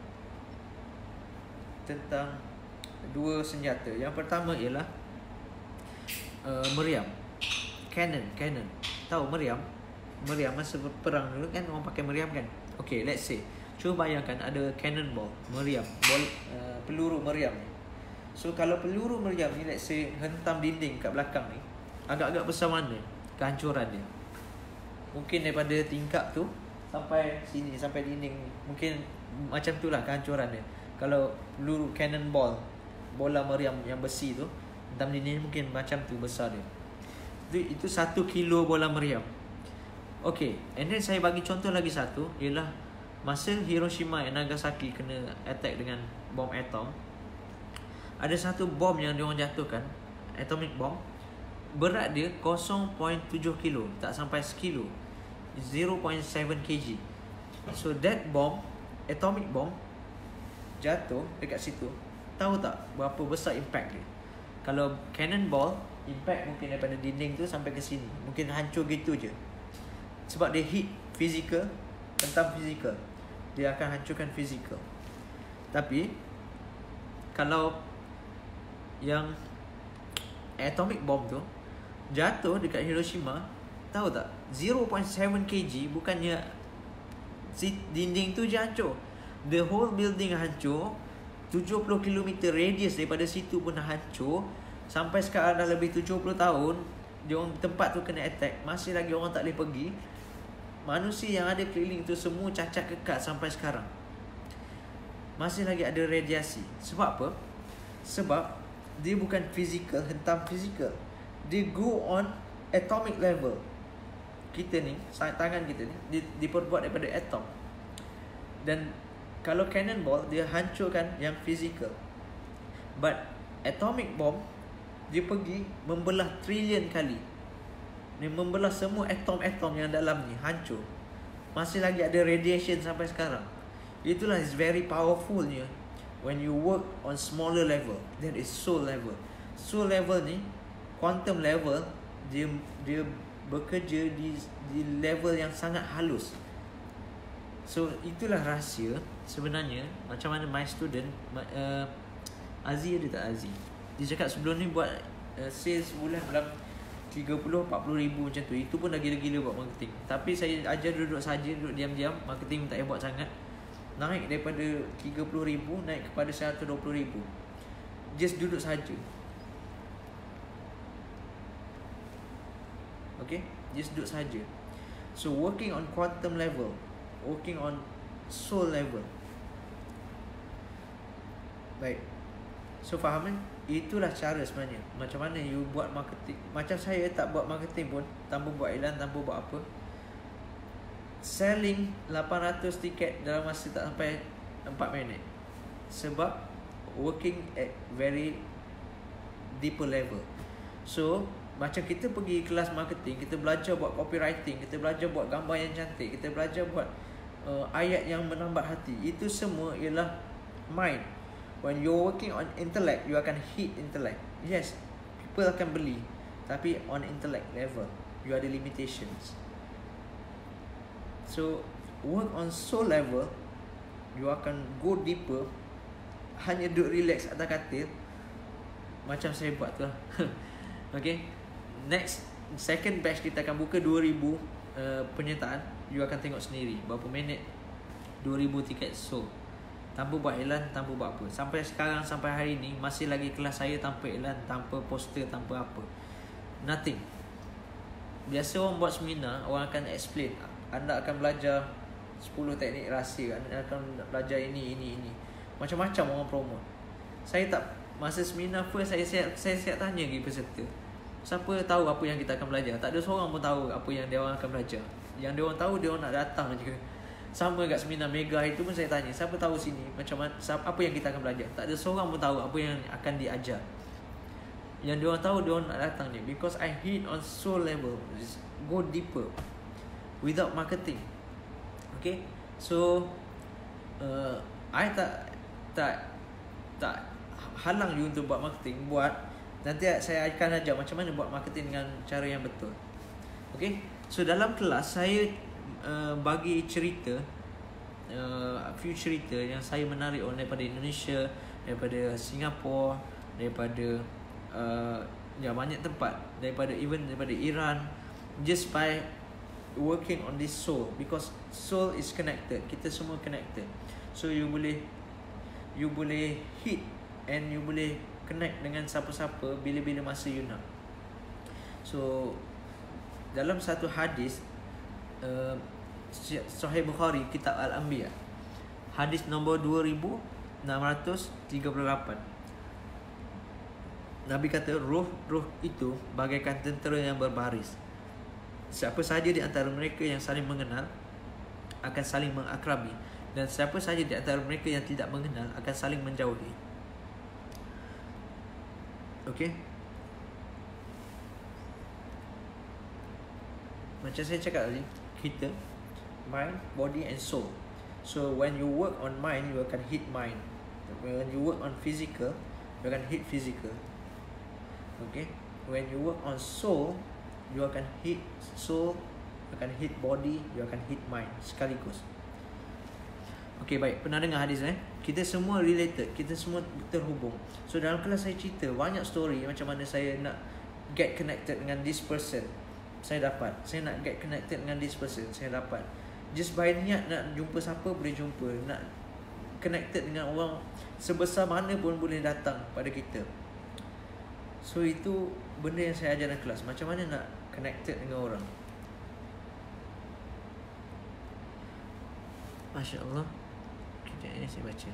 tentang dua senjata. Yang pertama ialah uh, meriam, cannon, cannon. Tahu meriam? Meriam masa perang dulu kan orang pakai meriam kan. Okay, let's say, cuba bayangkan ada cannonball, meriam, bol, uh, peluru meriam ni. So kalau peluru meriam ni let's say hentam dinding kat belakang ni, agak-agak besar mana kehancuran dia? Mungkin daripada tingkap tu sampai sini, sampai dinding ni. Mungkin macam tu lah kehancuran dia. Kalau peluru cannonball, bola meriam yang besi tu hentam dinding, mungkin macam tu besar dia. Itu, itu satu kilo bola meriam. Okay, and then saya bagi contoh lagi satu, ialah masa Hiroshima dan Nagasaki kena attack dengan bom atom. Ada satu bom yang diorang jatuhkan, atomic bomb. Berat dia kosong perpuluhan tujuh kilo, tak sampai sekilo, zero point seven kilogram. So that bomb, atomic bomb, jatuh dekat situ. Tahu tak berapa besar impact dia? Kalau cannonball, impact mungkin daripada dinding tu sampai ke sini, mungkin hancur gitu je. Sebab dia hit physical, tentang physical, dia akan hancurkan physical. Tapi kalau yang atomic bomb tu jatuh dekat Hiroshima, tahu tak, zero point seven kilogram, bukannya si dinding tu je hancur, the whole building hancur. Tujuh puluh kilometer radius daripada situ pun dah hancur. Sampai sekarang dah lebih tujuh puluh tahun diorang, tempat tu kena attack, masih lagi orang tak boleh pergi. Manusia yang ada keliling tu semua cacat kekal sampai sekarang. Masih lagi ada radiasi. Sebab apa? Sebab dia bukan physical, hentam physical, dia go on atomic level. Kita ni, tangan kita ni diperbuat daripada atom. Dan kalau cannonball, dia hancurkan yang physical. But atomic bomb, dia pergi membelah trilion kali. Dia membelah semua atom-atom yang dalam ni, hancur. Masih lagi ada radiation sampai sekarang. Itulah is very powerfulnya when you work on smaller level. That is soul level. Soul level ni, quantum level, dia dia bekerja di di level yang sangat halus. So itulah rahsia sebenarnya macam mana my student uh, Aziz ada tak Aziz? Dia cakap sebelum ni buat uh, sales bulan dalam tiga puluh empat puluh ribu macam tu. Itu pun dah gila-gila buat marketing. Tapi saya ajar duduk saja, duduk diam-diam. Marketing tak payah buat sangat. Naik daripada tiga puluh ribu naik kepada seratus dua puluh ribu. Just duduk saja. Okay, just duduk saja. So working on quantum level, working on soul level. Baik. So faham kan? Itulah cara sebenarnya. Macam mana you buat marketing. Macam saya tak buat marketing pun, tanpa buat iklan, tanpa buat apa, selling lapan ratus tiket dalam masa tak sampai empat minit. Sebab working at very deeper level. So macam kita pergi kelas marketing, kita belajar buat copywriting, kita belajar buat gambar yang cantik, kita belajar buat uh, ayat yang menambat hati. Itu semua ialah mind. When you're working on intellect, you akan hit intellect. Yes, people akan beli. Tapi on intellect level, you ada limitations. So work on soul level, you akan go deeper. Hanya duduk relax atas katil, macam saya buat tu lah. Okay, next second batch kita akan buka dua ribu uh, penyertaan. You akan tengok sendiri berapa minit dua ribu tiket sold. Tanpa buat iklan, tanpa buat apa. Sampai sekarang, sampai hari ni, masih lagi kelas saya tanpa iklan, tanpa poster, tanpa apa. Nothing. Biasa orang buat seminar, orang akan explain. Anda akan belajar sepuluh teknik rahsia, anda akan belajar ini, ini, ini. Macam-macam orang promote. Saya tak, masa seminar first, saya siap, saya siap tanya lagi peserta. Siapa tahu apa yang kita akan belajar? Tak ada seorang pun tahu apa yang dia orang akan belajar. Yang dia orang tahu, dia orang nak datang je. Sama kat seminar Mega itu pun saya tanya, siapa tahu sini macam mana, apa yang kita akan belajar? Tak ada seorang pun tahu apa yang akan diajar. Yang dia orang tahu, dia orang nak datang ni. Because I hit on soul level, go deeper without marketing. Okay, so uh, I tak tak tak halang you untuk buat marketing. Buat, nanti saya akan ajar macam mana buat marketing dengan cara yang betul. Okay, so dalam kelas saya Uh, bagi cerita uh, few cerita yang saya menarik on daripada Indonesia, daripada Singapura, daripada uh, ya banyak tempat, daripada even daripada Iran, just by working on this soul. Because soul is connected, kita semua connected. So you boleh you boleh hit and you boleh connect dengan siapa-siapa bila-bila masa you nak. So dalam satu hadis uh, Sahih Bukhari, Kitab Al-Anbiya, hadis nombor dua ribu enam ratus tiga puluh lapan, Nabi kata, roh-roh itu bagaikan tentera yang berbaris. Siapa sahaja di antara mereka yang saling mengenal akan saling mengakrabi, dan siapa sahaja di antara mereka yang tidak mengenal akan saling menjauhi. Okay, macam saya cakap tadi, kita mind, body and soul. So when you work on mind, you akan hit mind. When you work on physical, you akan hit physical. Okay, when you work on soul, you akan hit soul, you akan hit body, you akan hit mind sekaligus. Okay, baik, pernah dengar hadis eh? Kita semua related, kita semua terhubung. So dalam kelas saya cerita banyak story macam mana saya nak get connected dengan this person, saya dapat. Saya nak get connected dengan this person, saya dapat. Just by niat nak jumpa siapa boleh jumpa, nak connected dengan orang sebesar mana pun boleh datang pada kita. So itu benda yang saya ajar dalam kelas, macam mana nak connected dengan orang. Masya Allah. Kejap ini saya baca.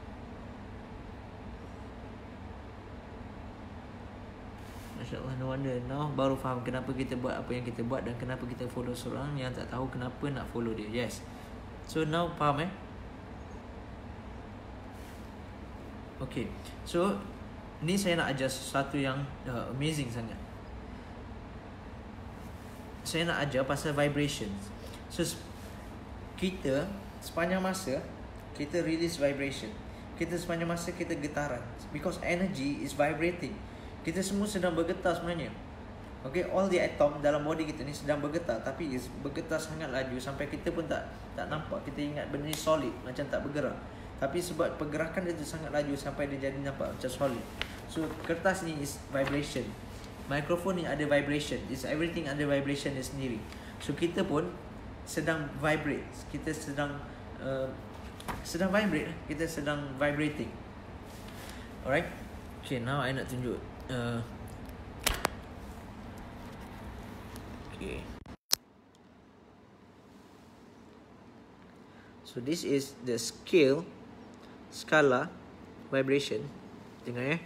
Masya Allah, no wonder. Now baru faham kenapa kita buat apa yang kita buat dan kenapa kita follow seorang yang tak tahu kenapa nak follow dia. Yes. So now faham eh? Okay, so ni saya nak ajar sesuatu yang uh, amazing sangat. Saya nak ajar pasal vibrations. So kita sepanjang masa kita release vibration. Kita sepanjang masa kita getaran, because energy is vibrating. Kita semua sedang bergetar sebenarnya. Okay, all the atom dalam body kita ni sedang bergetar, tapi is bergetar sangat laju sampai kita pun tak tak nampak. Kita ingat benda ni solid, macam tak bergerak. Tapi sebab pergerakan dia tu sangat laju sampai dia jadi nampak macam solid. So kertas ni is vibration. Mikrofon ni ada vibration. Is everything ada vibration dia sendiri. So kita pun sedang vibrate. Kita sedang uh, sedang vibrate. Kita sedang vibrating. Alright. Okay, now I nak tunjuk. Uh, okay. So this is the scale, skala vibration. Tengok ya.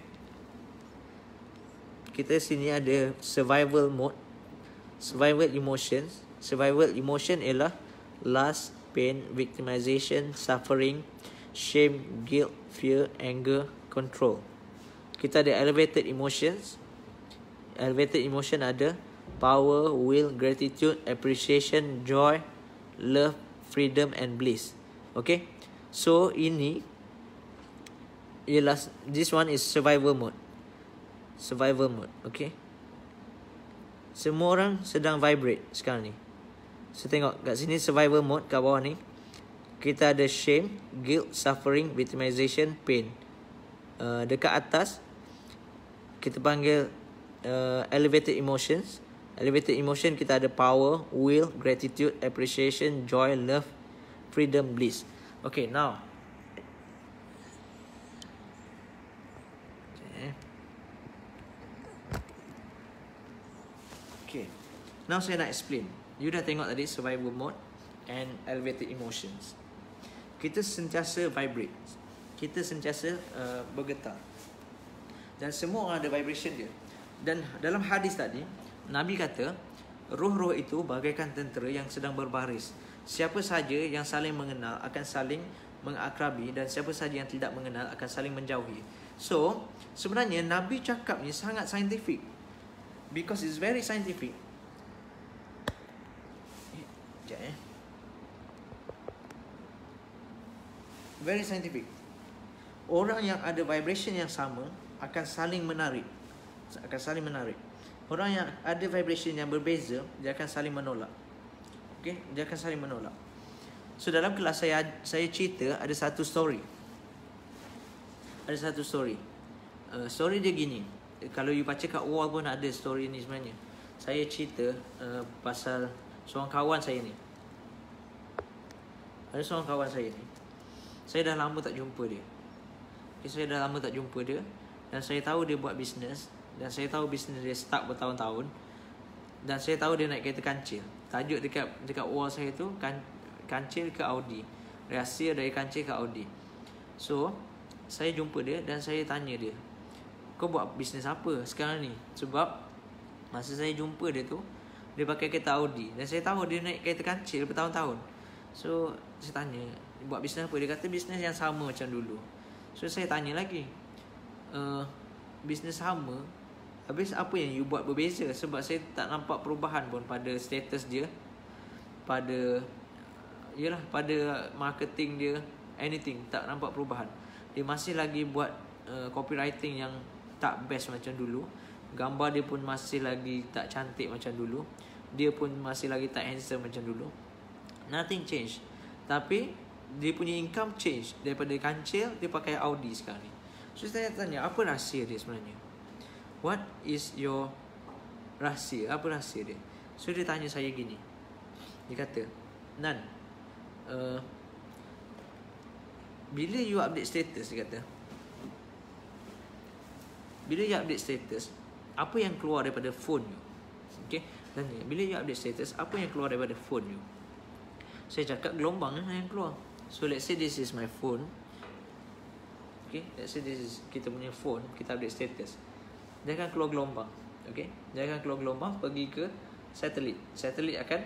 Kita sini ada survival mode, survival emotions. Survival emotion ialah lust, pain, victimization, suffering, shame, guilt, fear, anger, control. Kita ada elevated emotions. Elevated emotion ada power, will, gratitude, appreciation, joy, love, freedom and bliss. Okay, so ini ialah, this one is survival mode. Survival mode. Okay, semua orang sedang vibrate sekarang ni. So tengok kat sini survival mode, kat bawah ni kita ada shame, guilt, suffering, victimization, pain. uh, Dekat atas kita panggil uh, elevated emotions. Elevated emotion kita ada power, will, gratitude, appreciation, joy, love, freedom, bliss. Okay, now okay. Okay, now saya nak explain. You dah tengok tadi survival mode and elevated emotions. Kita sentiasa vibrate. Kita sentiasa uh, bergetar. Dan semua orang ada vibration dia. Dan dalam hadis tadi, Nabi kata, roh-roh itu bagaikan tentera yang sedang berbaris. Siapa saja yang saling mengenal akan saling mengakrabi, dan siapa saja yang tidak mengenal akan saling menjauhi. So, sebenarnya Nabi cakap ni sangat scientific. Because it's very scientific. Sekejap eh. Very scientific. Orang yang ada vibration yang sama akan saling menarik. Akan saling menarik. Orang yang ada vibration yang berbeza, dia akan saling menolak. Okay, dia akan saling menolak. So dalam kelas saya saya cerita ada satu story. Ada satu story. Uh, story dia gini. Kalau you baca kat wall pun ada story ni sebenarnya. Saya cerita uh, pasal seorang kawan saya ni. Ada seorang kawan saya ni. Saya dah lama tak jumpa dia. Okay, saya dah lama tak jumpa dia. Dan saya tahu dia buat bisnes. Dan saya tahu bisnes dia start bertahun-tahun. Dan saya tahu dia naik kereta kancil. Tajuk dekat dekat wall saya tu, kan, kancil ke Audi. Rahsia dari kancil ke Audi. So saya jumpa dia dan saya tanya dia, kau buat bisnes apa sekarang ni? Sebab masa saya jumpa dia tu, dia pakai kereta Audi. Dan saya tahu dia naik kereta kancil bertahun-tahun. So saya tanya, buat bisnes apa? Dia kata bisnes yang sama macam dulu. So saya tanya lagi, uh, bisnes sama, habis apa yang you buat berbeza? Sebab saya tak nampak perubahan pun pada status dia, pada yalah, pada marketing dia, anything, tak nampak perubahan. Dia masih lagi buat uh, copywriting yang tak best macam dulu. Gambar dia pun masih lagi tak cantik macam dulu. Dia pun masih lagi tak handsome macam dulu. Nothing change. Tapi dia punya income change. Daripada kancil, dia pakai Audi sekarang ni. So saya tanya, apa rahsia dia sebenarnya? What is your rahsia? Apa rahsia dia? So dia tanya saya gini. Dia kata, Nan, uh, bila you update status, dia kata, bila you update status, apa yang keluar daripada phone you? Okay, tanya, bila you update status, apa yang keluar daripada phone you? Saya cakap gelombang lah yang keluar. So let's say this is my phone. Okay, let's say this is kita punya phone. Kita update status, dia akan keluar gelombang. Okay, dia akan keluar gelombang pergi ke satelit. Satelit akan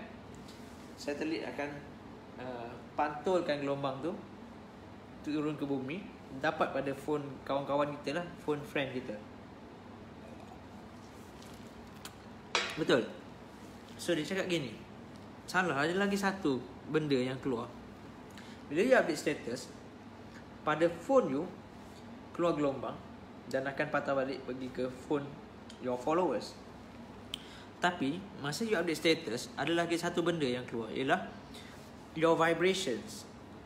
Satelit akan uh, pantulkan gelombang tu turun ke bumi. dapat pada phone kawan-kawan kita lah, phone friend kita. Betul. So dia cakap gini, salah, ada lagi satu benda yang keluar. Bila you update status, pada phone you keluar gelombang dan akan patah balik pergi ke phone your followers. Tapi masa you update status, ada lagi satu benda yang keluar, ialah your vibrations.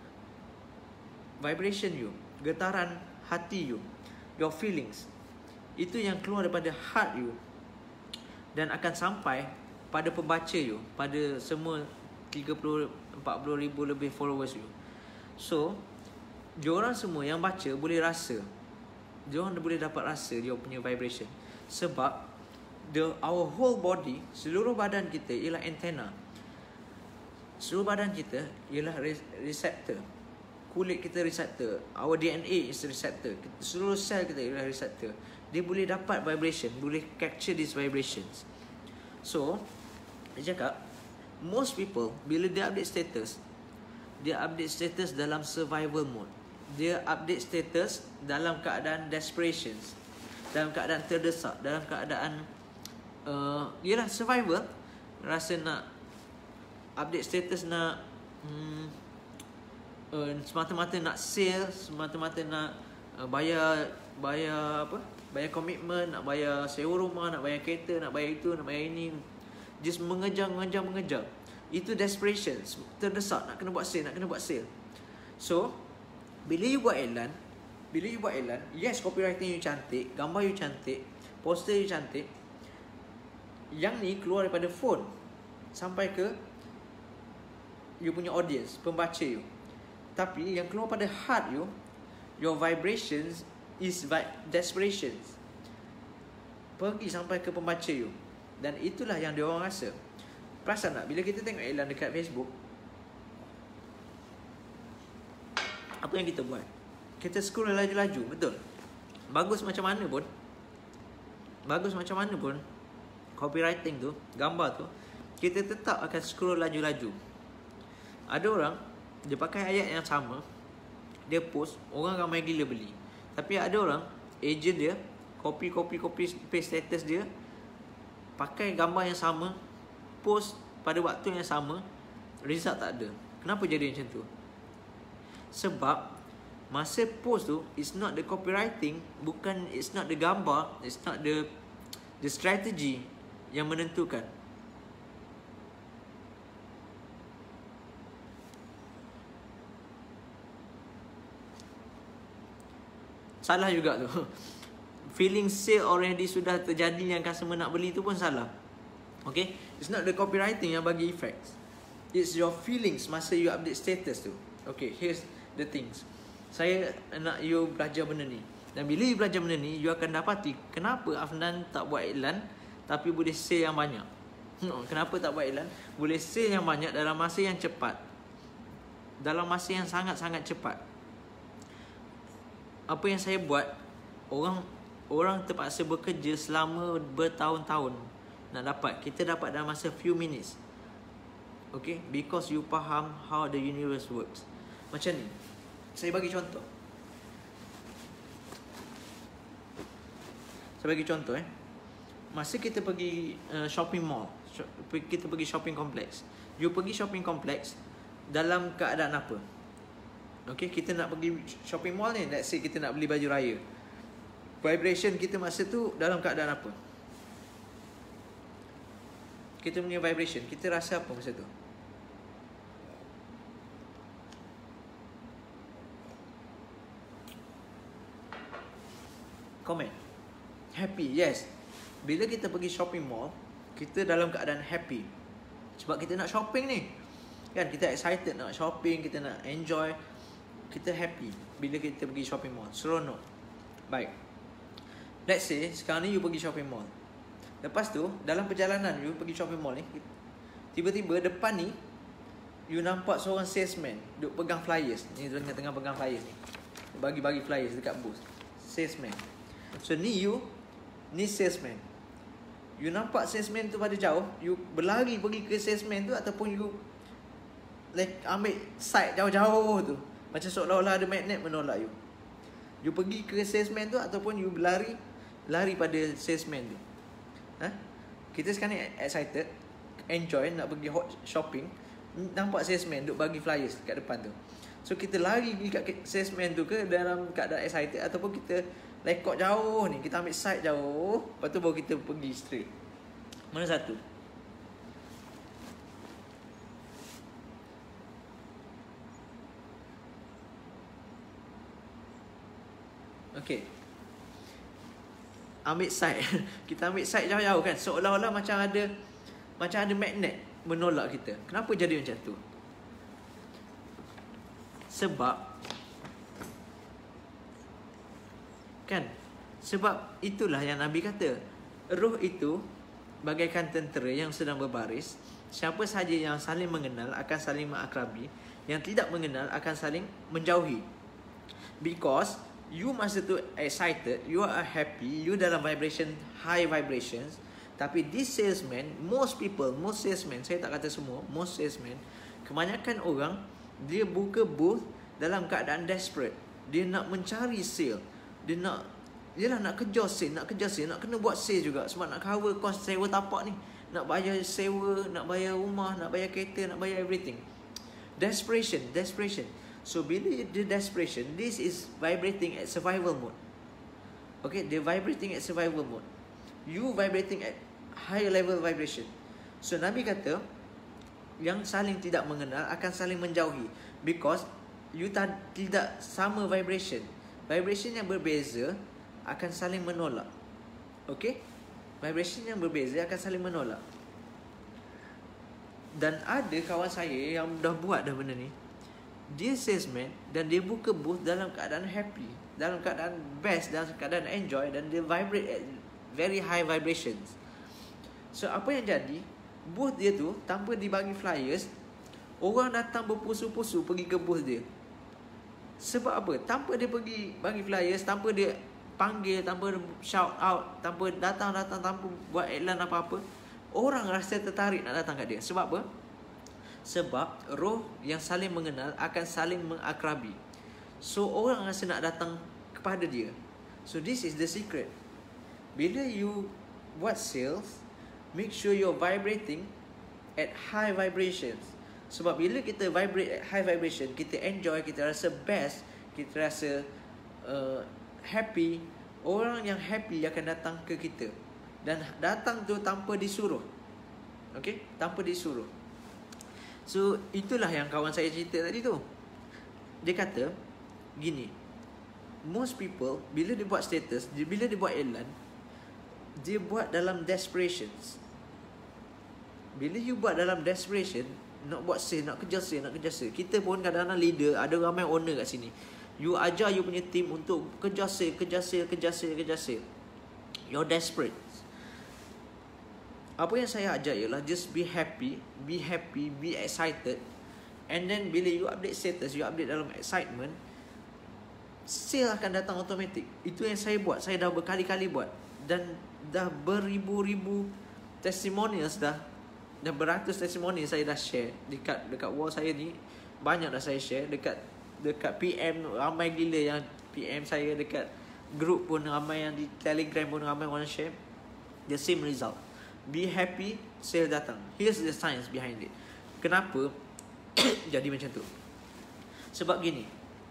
Vibration you, getaran hati you, your feelings. Itu yang keluar daripada heart you dan akan sampai pada pembaca you, pada semua tiga puluh empat puluh ribu lebih followers you. So diorang semua yang baca boleh rasa, diorang boleh dapat rasa dia punya vibration. Sebab the our whole body, seluruh badan kita ialah antena. Seluruh badan kita ialah reseptor. Kulit kita reseptor, our D N A is receptor. Seluruh sel kita ialah reseptor. Dia boleh dapat vibration, boleh capture these vibrations. So dia cakap, most people bila dia update status, dia update status dalam survival mode. Dia update status dalam keadaan desperations, dalam keadaan terdesak, dalam keadaan uh, ialah survival. Rasa nak update status, nak hmm, uh, semata-mata nak sale, semata-mata nak uh, bayar bayar apa? Bayar komitmen, nak bayar sewa rumah, nak bayar kereta, nak bayar itu, nak bayar ini. Just mengejar, mengejar, mengejar. Itu desperation, terdesak, nak kena buat sale, nak kena buat sale. So bila you buat iklan, bila you buat iklan, yes, copywriting you cantik, gambar you cantik, poster you cantik. Yang ni keluar daripada phone sampai ke you punya audience, pembaca you. Tapi yang keluar pada heart you, your vibrations is desperations, pergi sampai ke pembaca you. Dan itulah yang dia orang rasa. Perasan tak, bila kita tengok iklan dekat Facebook, apa yang kita buat? Kita scroll laju-laju, betul? Bagus macam mana pun, bagus macam mana pun copywriting tu, gambar tu, kita tetap akan scroll laju-laju. Ada orang, dia pakai ayat yang sama, dia post, orang ramai gila beli. Tapi ada orang, agent dia, copy, copy, copy, paste status dia, pakai gambar yang sama, post pada waktu yang sama, result tak ada. Kenapa jadi macam tu? Sebab masa post tu, it's not the copywriting, bukan, it's not the gambar, it's not the the strategy yang menentukan. Salah juga tu. Feeling sale already sudah terjadi, yang customer nak beli tu pun salah. Okay, it's not the copywriting yang bagi effects, it's your feelings masa you update status tu. Okay, here's the things. Saya nak you belajar benda ni. Dan bila you belajar benda ni, you akan dapati kenapa Afnan tak buat iklan tapi boleh sale yang banyak. Kenapa tak buat iklan, boleh sale yang banyak dalam masa yang cepat, dalam masa yang sangat-sangat cepat. Apa yang saya buat, orang orang terpaksa bekerja selama bertahun-tahun nak dapat. Kita dapat dalam masa few minutes. Okay, because you faham how the universe works. Macam ni, saya bagi contoh. Saya bagi contoh eh. Masa kita pergi uh, shopping mall, kita pergi shopping complex. You pergi shopping complex dalam keadaan apa? Okay, kita nak pergi shopping mall ni, let's say kita nak beli baju raya. Vibration kita masa tu dalam keadaan apa? Kita punya vibration, kita rasa apa masa tu? Comment. Happy, yes. Bila kita pergi shopping mall, kita dalam keadaan happy. Sebab kita nak shopping ni. Kan, kita excited nak shopping, kita nak enjoy. Kita happy bila kita pergi shopping mall. Seronok. Baik. Let's say sekarang ni you pergi shopping mall. Lepas tu dalam perjalanan you pergi shopping mall ni, tiba-tiba depan ni you nampak seorang salesman duk pegang flyers. Ni tengah-tengah pegang flyers ni, bagi-bagi flyers dekat booth. Salesman. So ni you, ni salesman. You nampak salesman tu pada jauh, you berlari pergi ke salesman tu, ataupun you like ambil side jauh-jauh tu, macam seolah-olah ada magnet menolak you. You pergi ke salesman tu ataupun you berlari lari pada salesman tu. Ha? Kita sekarang ni excited, enjoy nak pergi hot shopping, nampak salesman duk bagi flyers kat depan tu. So kita lari pergi kat salesman tu ke dalam keadaan excited, ataupun kita lekok jauh ni, kita ambil side jauh, lepas tu baru kita pergi straight. Mana satu? Okay, ambil side. Kita ambil side jauh-jauh kan, seolah-olah macam ada Macam ada magnet menolak kita. Kenapa jadi macam tu? Sebab Kan, sebab itulah yang Nabi kata, roh itu bagaikan tentera yang sedang berbaris. Siapa sahaja yang saling mengenal akan saling mengakrabi, yang tidak mengenal akan saling menjauhi. Because you masa tu excited, you are happy, you dalam vibration, high vibrations. Tapi this salesman, most people, most salesman, saya tak kata semua, most salesman, kebanyakan orang, dia buka booth dalam keadaan desperate. Dia nak mencari sale, dia nak, yelah nak kejar sale, nak kejar sale, nak kena buat sale juga. Sebab nak cover cost sewa tapak ni, nak bayar sewa, nak bayar rumah, nak bayar kereta, nak bayar everything. Desperation, desperation. So bila dia desperation, this is vibrating at survival mode. Okay, dia vibrating at survival mode. You vibrating at higher level vibration. So Nabi kata, yang saling tidak mengenal akan saling menjauhi. Because you tak, tidak sama vibration. Vibration yang berbeza akan saling menolak. Okay, vibration yang berbeza akan saling menolak. Dan ada kawan saya yang dah buat dah benda ni. Dia salesman dan dia buka booth dalam keadaan happy, dalam keadaan best, dalam keadaan enjoy, dan dia vibrate at very high vibrations. So apa yang jadi, booth dia tu tanpa dibagi flyers, orang datang berpusu-pusu pergi ke booth dia. Sebab apa? Tanpa dia pergi bagi flyers, tanpa dia panggil, tanpa shout out, tanpa datang-datang, tanpa buat iklan apa-apa, orang rasa tertarik nak datang kat dia. Sebab apa? Sebab roh yang saling mengenal akan saling mengakrabi. So orang rasa nak datang kepada dia. So this is the secret. Bila you buat sales, make sure you're vibrating at high vibrations. Sebab bila kita vibrate at high vibration, kita enjoy, kita rasa best, kita rasa uh, happy. Orang yang happy akan datang ke kita. Dan datang tu tanpa disuruh. Okay, tanpa disuruh. So itulah yang kawan saya cerita tadi tu. Dia kata gini, most people bila dia buat status, dia, bila dia buat iklan, dia buat dalam desperations. Bila you buat dalam desperation, nak buat sale, nak kejar sale, nak kejar sale. Kita pun kadang-kadang leader, ada ramai owner kat sini. You ajar you punya team untuk kejar sale, kejar sale, kejar sale, kejar sale. You're desperate. Apa yang saya ajar ialah just be happy, be happy, be excited. And then bila you update status, you update dalam excitement, sale akan datang automatic. Itu yang saya buat. Saya dah berkali-kali buat. Dan dah beribu-ribu testimonials dah. Dan beratus testimonials saya dah share dekat dekat wall saya ni. Banyak dah saya share dekat dekat P M, ramai gila yang P M saya, dekat group pun ramai, yang di Telegram pun ramai orang share. The same result. Be happy, sale datang. Here's the science behind it. Kenapa jadi macam tu? Sebab gini,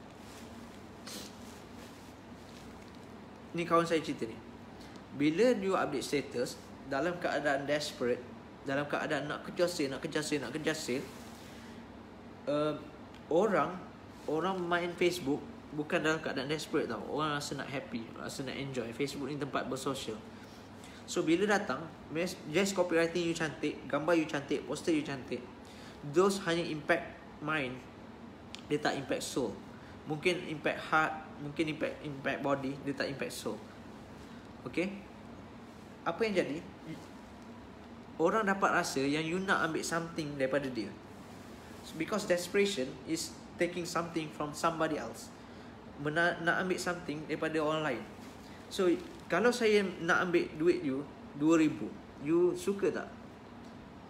ni kawan saya cerita ni. Bila you update status dalam keadaan desperate, dalam keadaan nak kejar sale, nak kejar sale, nak kejar sale, uh, Orang Orang main Facebook bukan dalam keadaan desperate tau. Orang rasa nak happy, rasa nak enjoy. Facebook ni tempat bersosial. So bila datang, just copywriting you cantik, gambar you cantik, poster you cantik, those hanya impact mind, dia tak impact soul. Mungkin impact heart, mungkin impact impact body, dia tak impact soul. Okay? Apa yang jadi, orang dapat rasa yang you nak ambil something daripada dia. So, because desperation is taking something from somebody else. Mena, nak ambil something daripada orang lain. So kalau saya nak ambil duit you dua ribu, you suka tak?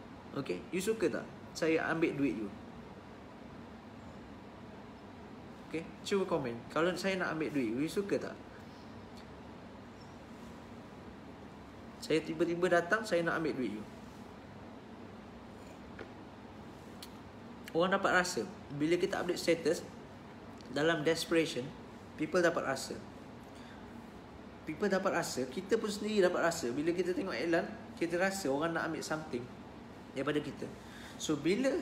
Okay, you suka tak saya ambil duit you? Okay, cuba komen. Kalau saya nak ambil duit, you suka tak? Saya tiba-tiba datang, saya nak ambil duit you. Orang dapat rasa bila kita update status dalam desperation, people dapat rasa. People dapat rasa, kita pun sendiri dapat rasa. Bila kita tengok iklan, kita rasa orang nak ambil something daripada kita. So bila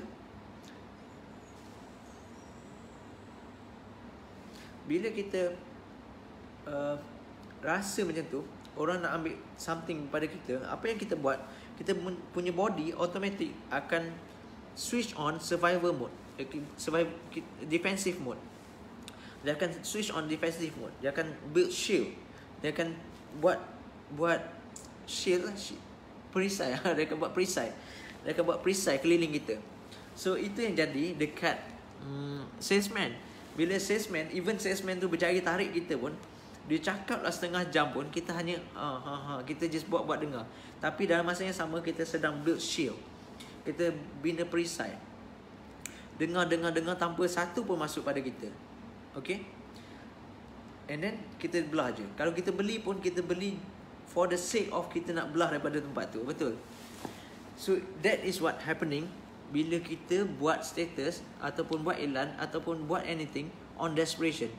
Bila kita uh, rasa macam tu, orang nak ambil something pada kita, apa yang kita buat, kita punya body automatic akan switch on survival mode, survive, defensive mode. Dia akan switch on defensive mode. Dia akan build shield. Dia akan buat buat shield, shield perisai. Dia akan buat perisai. Dia akan buat perisai keliling kita. So itu yang jadi dekat um, salesman. Bila salesman, even salesman tu berjari tarik kita pun, dia cakap lah setengah jam pun, kita hanya ha, ha, ha, kita just buat-buat dengar. Tapi dalam masa yang sama, kita sedang build shield. Kita bina perisai. Dengar-dengar-dengar tanpa satu pun masuk pada kita. Okay. And then kita belah je. Kalau kita beli pun, kita beli for the sake of kita nak belah daripada tempat tu. Betul. So that is what happening bila kita buat status ataupun buat iklan ataupun buat anything on desperation.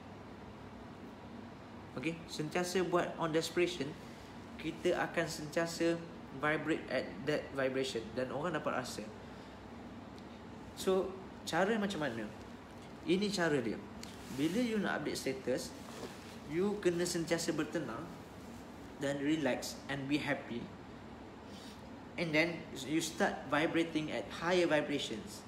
Okay, sentiasa buat on desperation, kita akan sentiasa vibrate at that vibration dan orang dapat rasa. So cara macam mana? Ini cara dia. Bila you nak update status, you kena sentiasa bertenang dan relax and be happy. And then you start vibrating at higher vibrations.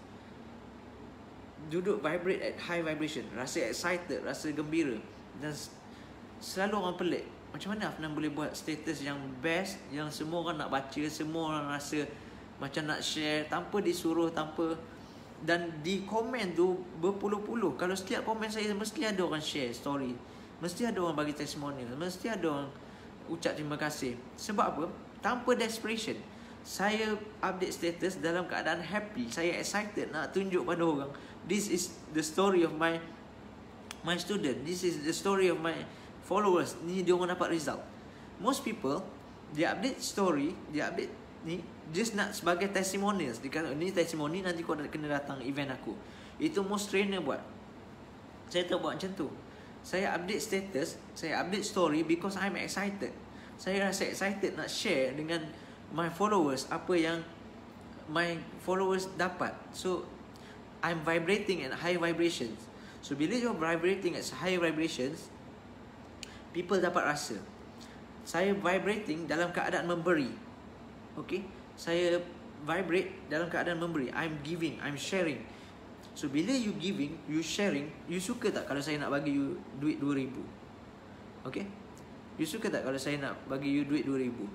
Duduk vibrate at high vibration. Rasa excited, rasa gembira. Dan selalu orang pelik, macam mana Afnan boleh buat status yang best, yang semua orang nak baca, semua orang rasa macam nak share, tanpa disuruh, tanpa. Dan di komen tu berpuluh-puluh. Kalau setiap komen saya, mesti ada orang share story, mesti ada orang bagi testimonial, mesti ada orang ucap terima kasih. Sebab apa? Tanpa desperation. Saya update status dalam keadaan happy. Saya excited nak tunjuk pada orang, this is the story of my my student, this is the story of my followers. Ni dia orang dapat result. Most people, dia update story, dia update ni just nak sebagai testimonials. Dia kata ni testimoni, nanti kau kena datang event aku. Itu most trainer buat. Saya tak buat macam tu. Saya update status, saya update story because I'm excited. Saya rasa excited nak share dengan my followers apa yang my followers dapat. So I'm vibrating at high vibrations. So bila you're vibrating at high vibrations, people dapat rasa. Saya vibrating dalam keadaan memberi. Okay, saya vibrate dalam keadaan memberi. I'm giving, I'm sharing. So bila you giving, you sharing, you suka tak kalau saya nak bagi you duit dua ribu? Okay, you suka tak kalau saya nak bagi you duit dua ribu?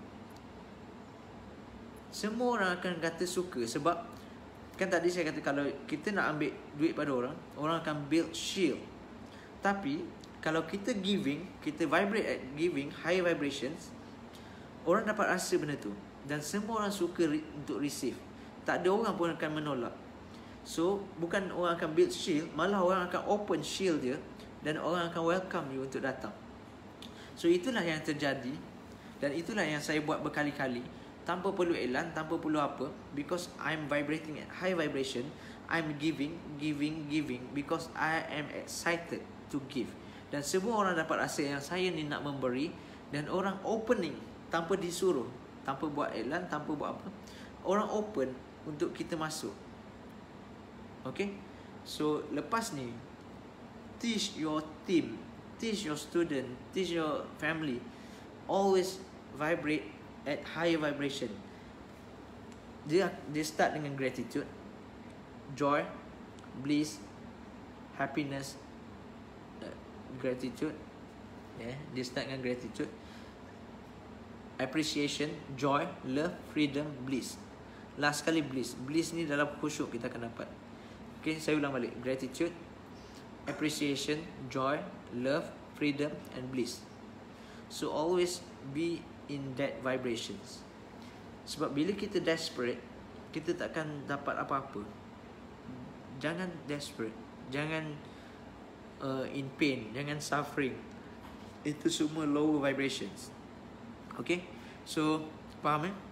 Semua orang akan kata suka. Sebab kan tadi saya kata, kalau kita nak ambil duit pada orang, orang akan build shield. Tapi kalau kita giving, kita vibrate at giving, high vibrations, orang dapat rasa benda tu. Dan semua orang suka re- untuk receive. Tak ada orang pun akan menolak. So bukan orang akan build shield, malah orang akan open shield dia, dan orang akan welcome you untuk datang. So itulah yang terjadi. Dan itulah yang saya buat berkali-kali, tanpa perlu iklan, tanpa perlu apa. Because I'm vibrating at high vibration, I'm giving, giving, giving, because I am excited to give. Dan semua orang dapat rasa yang saya ni nak memberi. Dan orang opening tanpa disuruh, tanpa buat iklan, tanpa buat apa. Orang open untuk kita masuk. Okay. So lepas ni, teach your team, teach your student, teach your family, always vibrate at higher vibration. Dia dia start dengan gratitude, joy, bliss, happiness, uh, gratitude. Yeah, dia start dengan gratitude, appreciation, joy, love, freedom, bliss. Last kali bliss. Bliss ni dalam khusyuk kita akan dapat. Okay, saya ulang balik. Gratitude, appreciation, joy, love, freedom and bliss. So always be in that vibrations. Sebab bila kita desperate, kita takkan dapat apa-apa. Jangan desperate. Jangan uh, in pain, jangan suffering. Itu semua lower vibrations. Okay, so faham eh?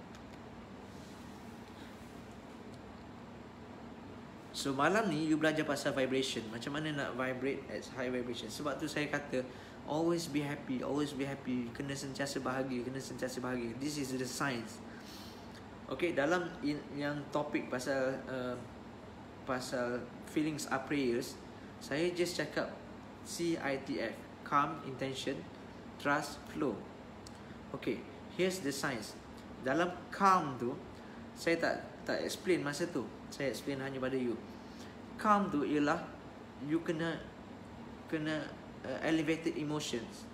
So malam ni you belajar pasal vibration, macam mana nak vibrate at high vibration. Sebab tu saya kata always be happy, always be happy. Kena sentiasa bahagia, kena sentiasa bahagia. This is the science. Okay, dalam in, yang topik pasal uh, pasal feelings are prayers, saya just cakap C I T F, calm, intention, trust, flow. Okay, here's the science. Dalam calm tu, saya tak tak explain masa tu. Saya explain hanya pada you. Calm tu ialah you kena kena uh, elevated emotions.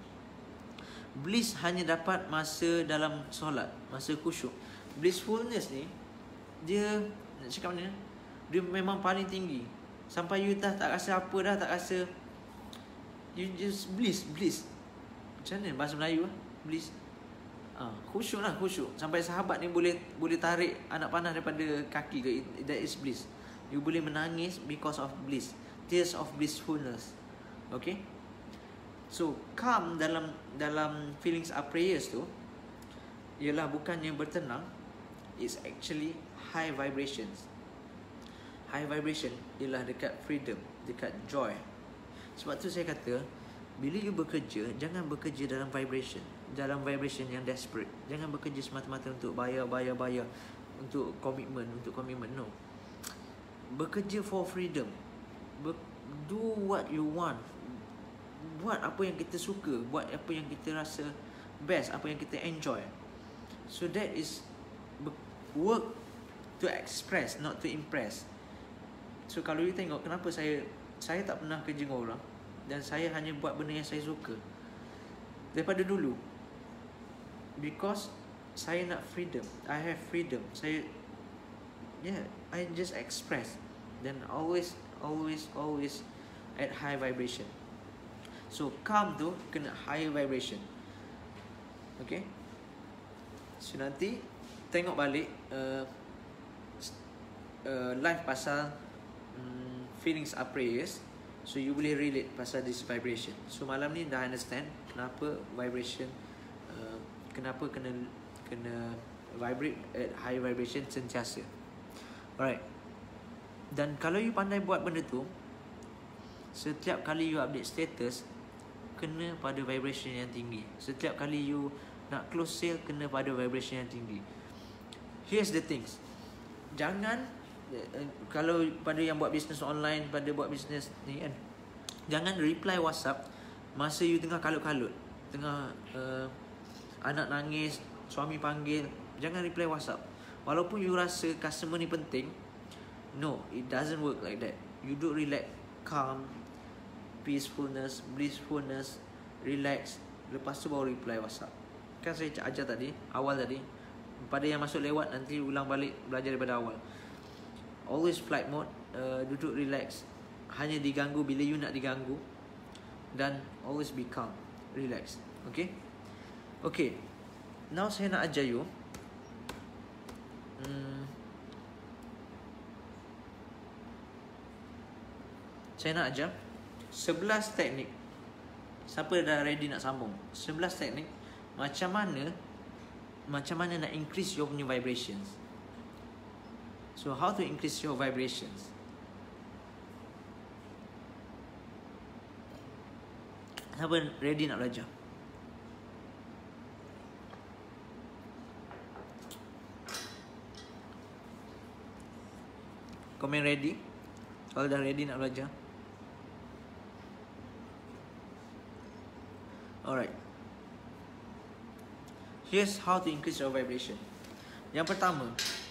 Bliss hanya dapat masa dalam solat, masa khusyuk. Blissfulness ni, dia nak cakap mana, dia memang paling tinggi. Sampai you dah tak rasa apa dah, tak rasa, you just bliss, bliss. Macam mana bahasa Melayu lah, bliss. Ah, khusyuk lah, khusyuk. Sampai sahabat ni boleh boleh tarik anak panah daripada kaki ke, that is bliss. You boleh menangis because of bliss. Tears of blissfulness. Okay. So calm dalam dalam feelings are prayers tu ialah bukannya bertenang, it's actually high vibrations. High vibration ialah dekat freedom, dekat joy. Sebab tu saya kata, bila you bekerja, jangan bekerja dalam vibration, dalam vibration yang desperate. Jangan bekerja semata-mata untuk bayar, bayar, bayar, untuk komitmen, untuk komitmen. No. Bekerja for freedom. Be- do what you want. Buat apa yang kita suka, buat apa yang kita rasa best, apa yang kita enjoy. So that is work to express, not to impress. So kalau you tengok kenapa saya saya tak pernah kerja dengan orang, dan saya hanya buat benda yang saya suka daripada dulu, because saya nak freedom. I have freedom. Saya, yeah, I just express. Then always, always, always at high vibration. So calm tu kena high vibration. Okay. So nanti tengok balik uh, uh, live pasal um, feelings are prayers. So you boleh relate pasal this vibration. So malam ni dah understand kenapa vibration, uh, kenapa kena kena vibrate at high vibration sentiasa. Alright. Dan kalau you pandai buat benda tu, setiap kali you update status, kena pada vibration yang tinggi. Setiap kali you nak close sale, kena pada vibration yang tinggi. Here's the things. Jangan, uh, kalau pada yang buat bisnes online, pada buat bisnes ni kan, jangan reply WhatsApp masa you tengah kalut-kalut, tengah uh, anak nangis, suami panggil. Jangan reply WhatsApp. Walaupun you rasa customer ni penting, no, it doesn't work like that. You do relax, calm, peacefulness, blissfulness, relax. Lepas tu baru reply WhatsApp. Kan saya ajar tadi, awal tadi, pada yang masuk lewat nanti ulang balik, belajar daripada awal. Always flight mode, uh, duduk relax, hanya diganggu bila you nak diganggu. Dan always be calm, relax. Okay. Okay. Now saya nak ajar you hmm, Saya nak ajar sebelas teknik. Siapa dah ready nak sambung? sebelas teknik macam mana macam mana nak increase your punya vibrations. So how to increase your vibrations? Siapa ready nak belajar? Komen ready. Kalau dah ready nak belajar. Alright. Here's how to increase your vibration. Yang pertama,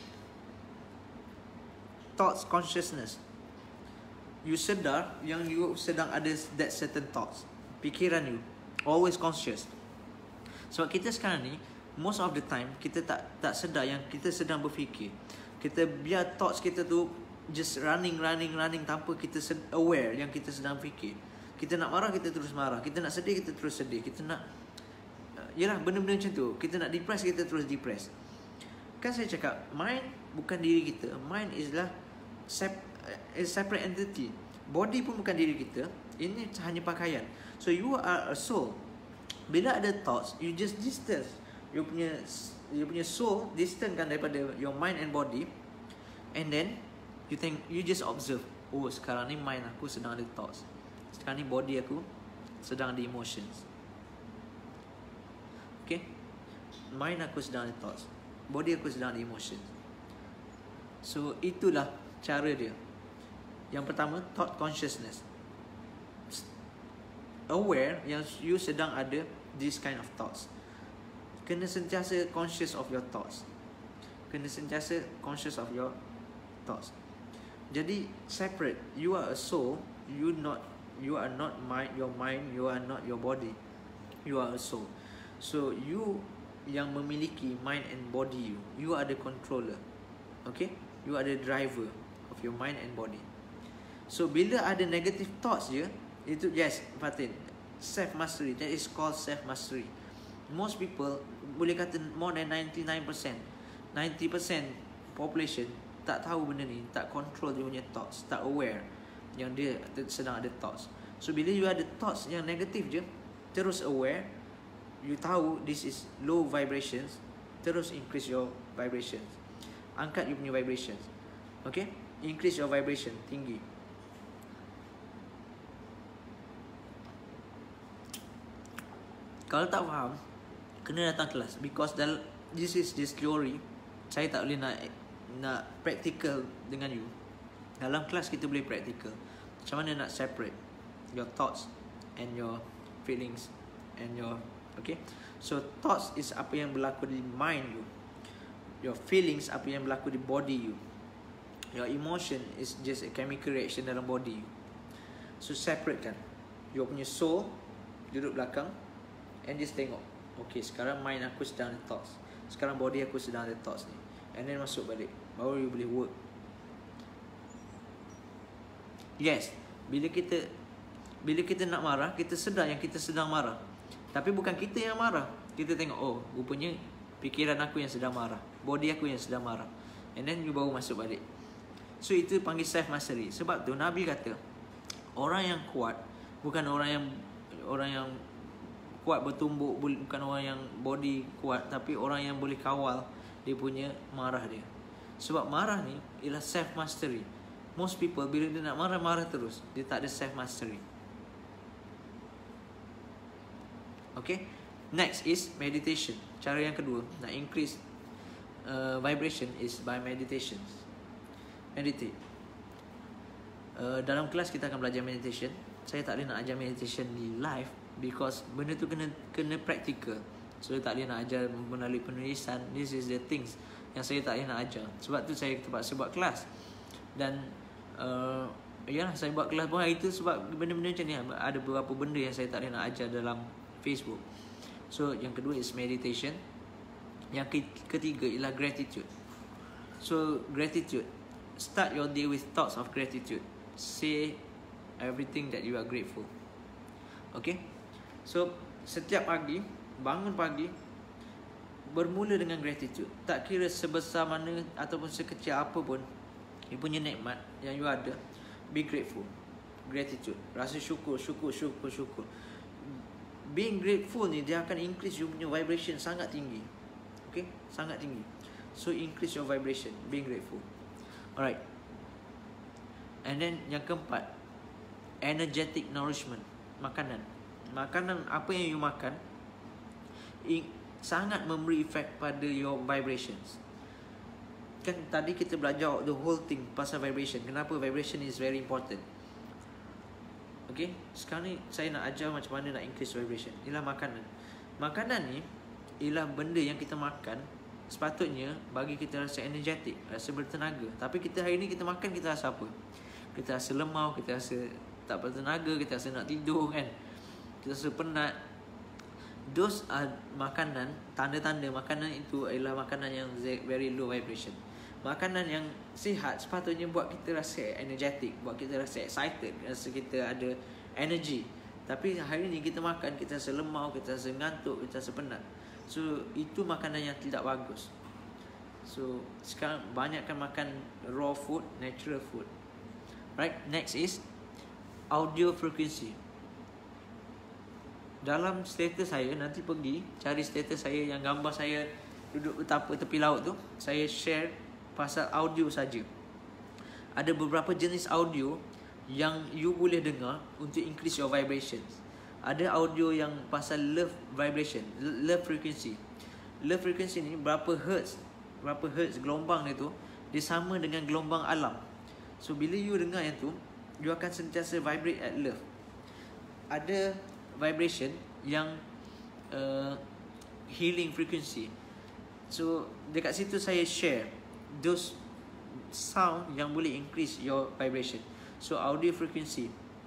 thoughts consciousness. You sedar yang you sedang ada that certain thoughts. Pikiran you always conscious. Sebab kita sekarang ni, most of the time kita tak tak sedar yang kita sedang berfikir. Kita biar thoughts kita tu just running, running, running tanpa kita aware yang kita sedang fikir. Kita nak marah, kita terus marah. Kita nak sedih, kita terus sedih. Kita nak, uh, yelah, benda-benda macam tu. Kita nak depress, kita terus depress. Kan saya cakap, mind bukan diri kita. Mind is lah sep- is separate entity. Body pun bukan diri kita. Ini hanya pakaian. So you are a soul. Bila ada thoughts, you just distance. You punya you punya soul distance kan daripada your mind and body. And then you think, you just observe. Oh, sekarang ni mind aku sedang ada thoughts. Sekarang ni body aku sedang ada emotions. Okay? Mind aku sedang ada thoughts. Body aku sedang ada emotions. So itulah cara dia. Yang pertama, thought consciousness. Aware yang you sedang ada this kind of thoughts. Kena sentiasa conscious of your thoughts. Kena sentiasa conscious of your thoughts. Jadi separate. You are a soul. You not. You are not mind. Your mind. You are not your body. You are a soul. So you yang memiliki mind and body you. You are the controller. Okay? You are the driver of your mind and body. So bila ada negative thoughts je, itu yes, Fatin, self mastery. That is called self mastery. Most people boleh kata more than ninety-nine percent, ninety percent population tak tahu benda ni, tak control dia punya thoughts, tak aware yang dia sedang ada thoughts. So bila you ada thoughts yang negatif je, terus aware, you tahu this is low vibrations, terus increase your vibrations. Angkat you punya vibrations. Okay? Increase your vibration, tinggi. Kalau tak faham, kena datang kelas. Because this is this theory, saya tak boleh nak nak practical dengan you. Dalam kelas kita boleh practical. Macam mana nak separate your thoughts and your feelings and your, okay? So thoughts is apa yang berlaku di mind you. Your feelings apa yang berlaku di body you. Your emotion is just a chemical reaction dalam body you. So separate kan. You punya soul duduk belakang and just tengok. Okay, sekarang mind aku sedang ada thoughts. Sekarang body aku sedang ada thoughts ni. And then masuk balik. Baru you boleh work. Yes, bila kita bila kita nak marah, kita sedar yang kita sedang marah. Tapi bukan kita yang marah. Kita tengok, oh, rupanya fikiran aku yang sedang marah, body aku yang sedang marah. And then you baru masuk balik. So itu panggil self mastery. Sebab tu Nabi kata, orang yang kuat bukan orang yang orang yang kuat bertumbuk, bukan orang yang body kuat, tapi orang yang boleh kawal dia punya marah dia. Sebab marah ni ialah self mastery. Most people bila dia nak marah-marah terus, dia tak ada self mastery. Okay. Next is meditation. Cara yang kedua nak increase uh, vibration is by meditation. Meditate. Uh, dalam kelas kita akan belajar meditation. Saya tak boleh nak ajar meditation di live because benda tu kena kena practical. So tak boleh nak ajar melalui penulisan. This is the things yang saya tak boleh nak ajar. Sebab tu saya terpaksa buat kelas. Dan uh, yalah, saya buat kelas pun hari tu sebab benda-benda macam ni. Ada beberapa benda yang saya tak boleh nak ajar dalam Facebook. So yang kedua is meditation. Yang ketiga ialah gratitude. So gratitude, start your day with thoughts of gratitude. Say everything that you are grateful. Okay. So setiap pagi, bangun pagi, bermula dengan gratitude. Tak kira sebesar mana ataupun sekecil apa pun you punya nikmat yang you ada, be grateful. Gratitude, rasa syukur, syukur, syukur, syukur. Being grateful ni dia akan increase you punya vibration sangat tinggi. Okay, sangat tinggi. So increase your vibration, being grateful. Alright. And then yang keempat, energetic nourishment. Makanan. Makanan apa yang you makan sangat memberi efek pada your vibrations. Kan tadi kita belajar the whole thing pasal vibration. Kenapa vibration is very important. Okay, sekarang ni saya nak ajar macam mana nak increase vibration. Ialah makanan. Makanan ni ialah benda yang kita makan sepatutnya bagi kita rasa energetik, rasa bertenaga. Tapi kita hari ni kita makan, kita rasa apa? Kita rasa lemau, kita rasa tak bertenaga, kita rasa nak tidur kan. Kita rasa penat. Those are makanan, tanda-tanda makanan itu ialah makanan yang very low vibration. Makanan yang sihat sepatutnya buat kita rasa energetic, buat kita rasa excited, rasa kita ada energy. Tapi hari ni kita makan, kita rasa lemau, kita rasa ngantuk, kita rasa penat. So itu makanan yang tidak bagus. So sekarang banyakkan makan raw food, natural food. Right, next is audio frequency. Dalam status saya, nanti pergi cari status saya yang gambar saya duduk betapa tepi laut tu, saya share pasal audio saja. Ada beberapa jenis audio yang you boleh dengar untuk increase your vibrations. Ada audio yang pasal love vibration, love frequency. Love frequency ni berapa hertz, berapa hertz gelombang dia tu, dia sama dengan gelombang alam. So bila you dengar yang tu, you akan sentiasa vibrate at love. Ada vibration yang uh, healing frequency. So dekat situ saya share those sound yang boleh increase your vibration. So audio frequency.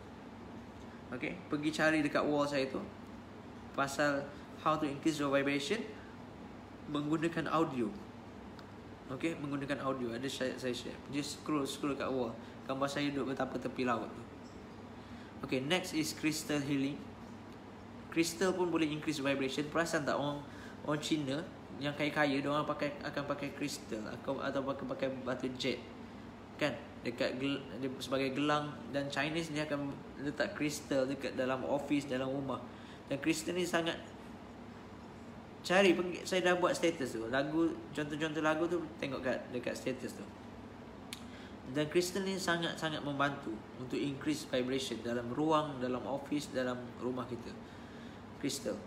Okay, pergi cari dekat wall saya tu pasal how to increase your vibration menggunakan audio. Okay, menggunakan audio. Ada saya, saya share. Just scroll scroll kat wall, gambar saya duduk betapa tepi laut tu. Okay, next is crystal healing. Crystal pun boleh increase vibration. Perasan tak orang orang Cina yang kaya-kaya, dia orang pakai akan pakai crystal atau atau pakai pakai batu jet, kan? Dekat gel, sebagai gelang. Dan Chinese dia akan letak crystal dekat dalam office, dalam rumah. Dan crystal ni sangat, cari pergi, saya dah buat status tu. Lagu, contoh-contoh lagu tu tengok kat dekat status tu. Dan crystal ni sangat-sangat membantu untuk increase vibration dalam ruang, dalam office, dalam rumah kita. Crystal.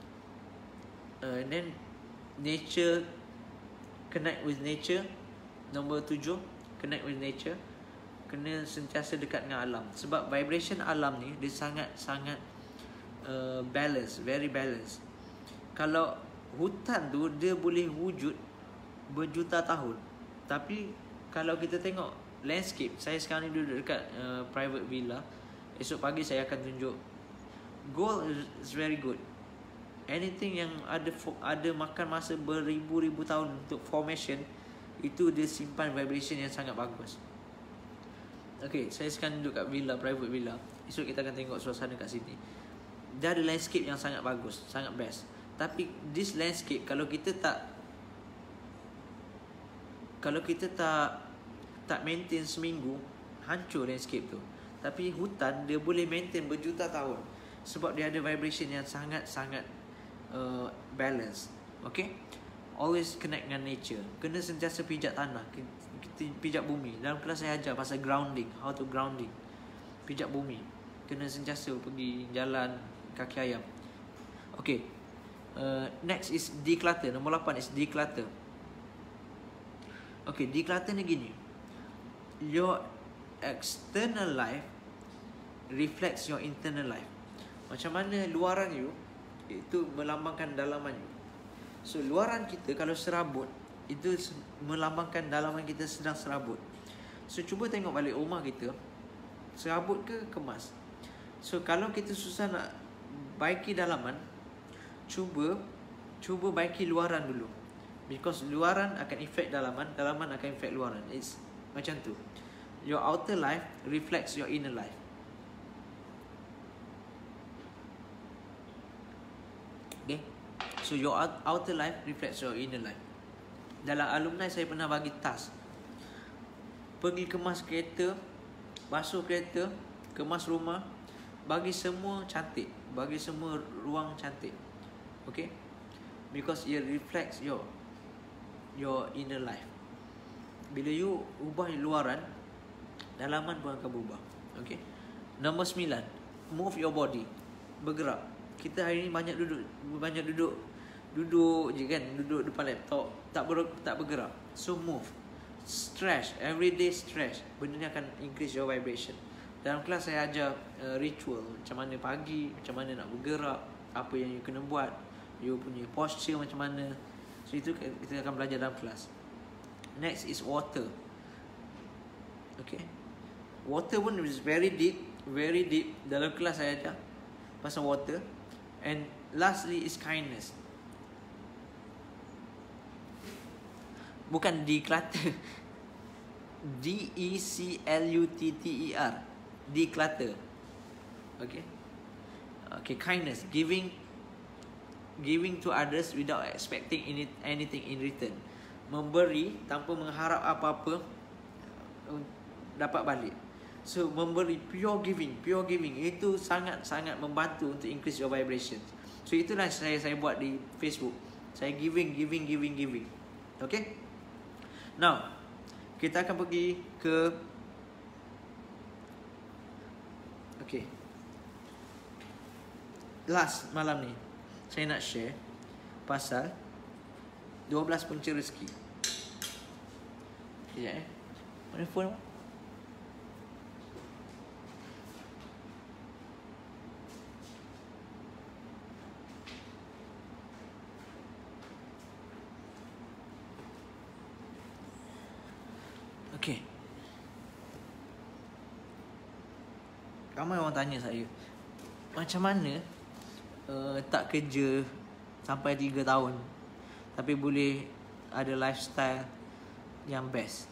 Uh, and then nature, connect with nature. Nombor tujuh, connect with nature. Kena sentiasa dekat dengan alam. Sebab vibration alam ni dia sangat-sangat uh, balance, very balance. Kalau hutan tu dia boleh wujud berjuta tahun, tapi kalau kita tengok landscape, saya sekarang ni duduk dekat uh, private villa. Esok pagi saya akan tunjuk. Goal is very good. Anything yang ada ada makan masa beribu-ribu tahun untuk formation, itu dia simpan vibration yang sangat bagus. Okay, saya sekarang duduk kat villa, private villa. Esok kita akan tengok suasana kat sini. Dia ada landscape yang sangat bagus, sangat best. Tapi this landscape, kalau kita tak Kalau kita tak Tak maintain seminggu, hancur landscape tu. Tapi hutan dia boleh maintain berjuta tahun, sebab dia ada vibration yang sangat-sangat uh, balance. Okay, always connect dengan nature. Kena sentiasa pijak tanah, kita pijak bumi. Dalam kelas saya ajar pasal grounding, how to grounding. Pijak bumi, kena sentiasa pergi jalan kaki ayam. Okay, uh, next is declutter. Nombor lapan is declutter. Okay, declutter ni gini. Your external life reflects your internal life. Macam mana luaran you, itu melambangkan dalaman you. So luaran kita kalau serabut, itu melambangkan dalaman kita sedang serabut. So cuba tengok balik rumah kita, serabut ke kemas. So kalau kita susah nak baiki dalaman, Cuba Cuba baiki luaran dulu. Because luaran akan effect dalaman, dalaman akan effect luaran. It's macam tu. Your outer life reflects your inner life. Okay, so your outer life reflects your inner life. Dalam alumni saya pernah bagi task, pergi kemas kereta, basuh kereta, kemas rumah, bagi semua cantik, bagi semua ruang cantik. Okay, because it reflects your Your inner life. Bila you ubah luaran, dalaman pun akan berubah. Okay. Nombor sembilan, move your body. Bergerak. Kita hari ni banyak duduk Banyak duduk Duduk je kan, duduk depan laptop, Tak ber, tak bergerak. So move. Stretch, everyday stretch. Benda ni akan increase your vibration. Dalam kelas saya ajar uh, ritual, macam mana pagi, macam mana nak bergerak, apa yang you kena buat, you punya posture macam mana. So itu kita akan belajar dalam kelas. Next is water. Okay, water pun is very deep, very deep. Dalam kelas saya ajar pasal water. And lastly is kindness. Bukan declutter, D E C L U T T E R, declutter. Okay. Okay, kindness, giving Giving to others without expecting anything in return. Memberi tanpa mengharap apa-apa dapat balik. So memberi, pure giving, pure giving itu sangat-sangat membantu untuk increase your vibration. So itulah saya saya buat di Facebook. Saya giving, giving, giving, giving. Okay. Now kita akan pergi ke okay. Last malam ni saya nak share pasal dua belas punca rezeki. Sekejap eh. Mana phone? Okay. Ramai orang tanya saya, macam mana uh, tak kerja sampai tiga tahun tapi boleh ada lifestyle yang best.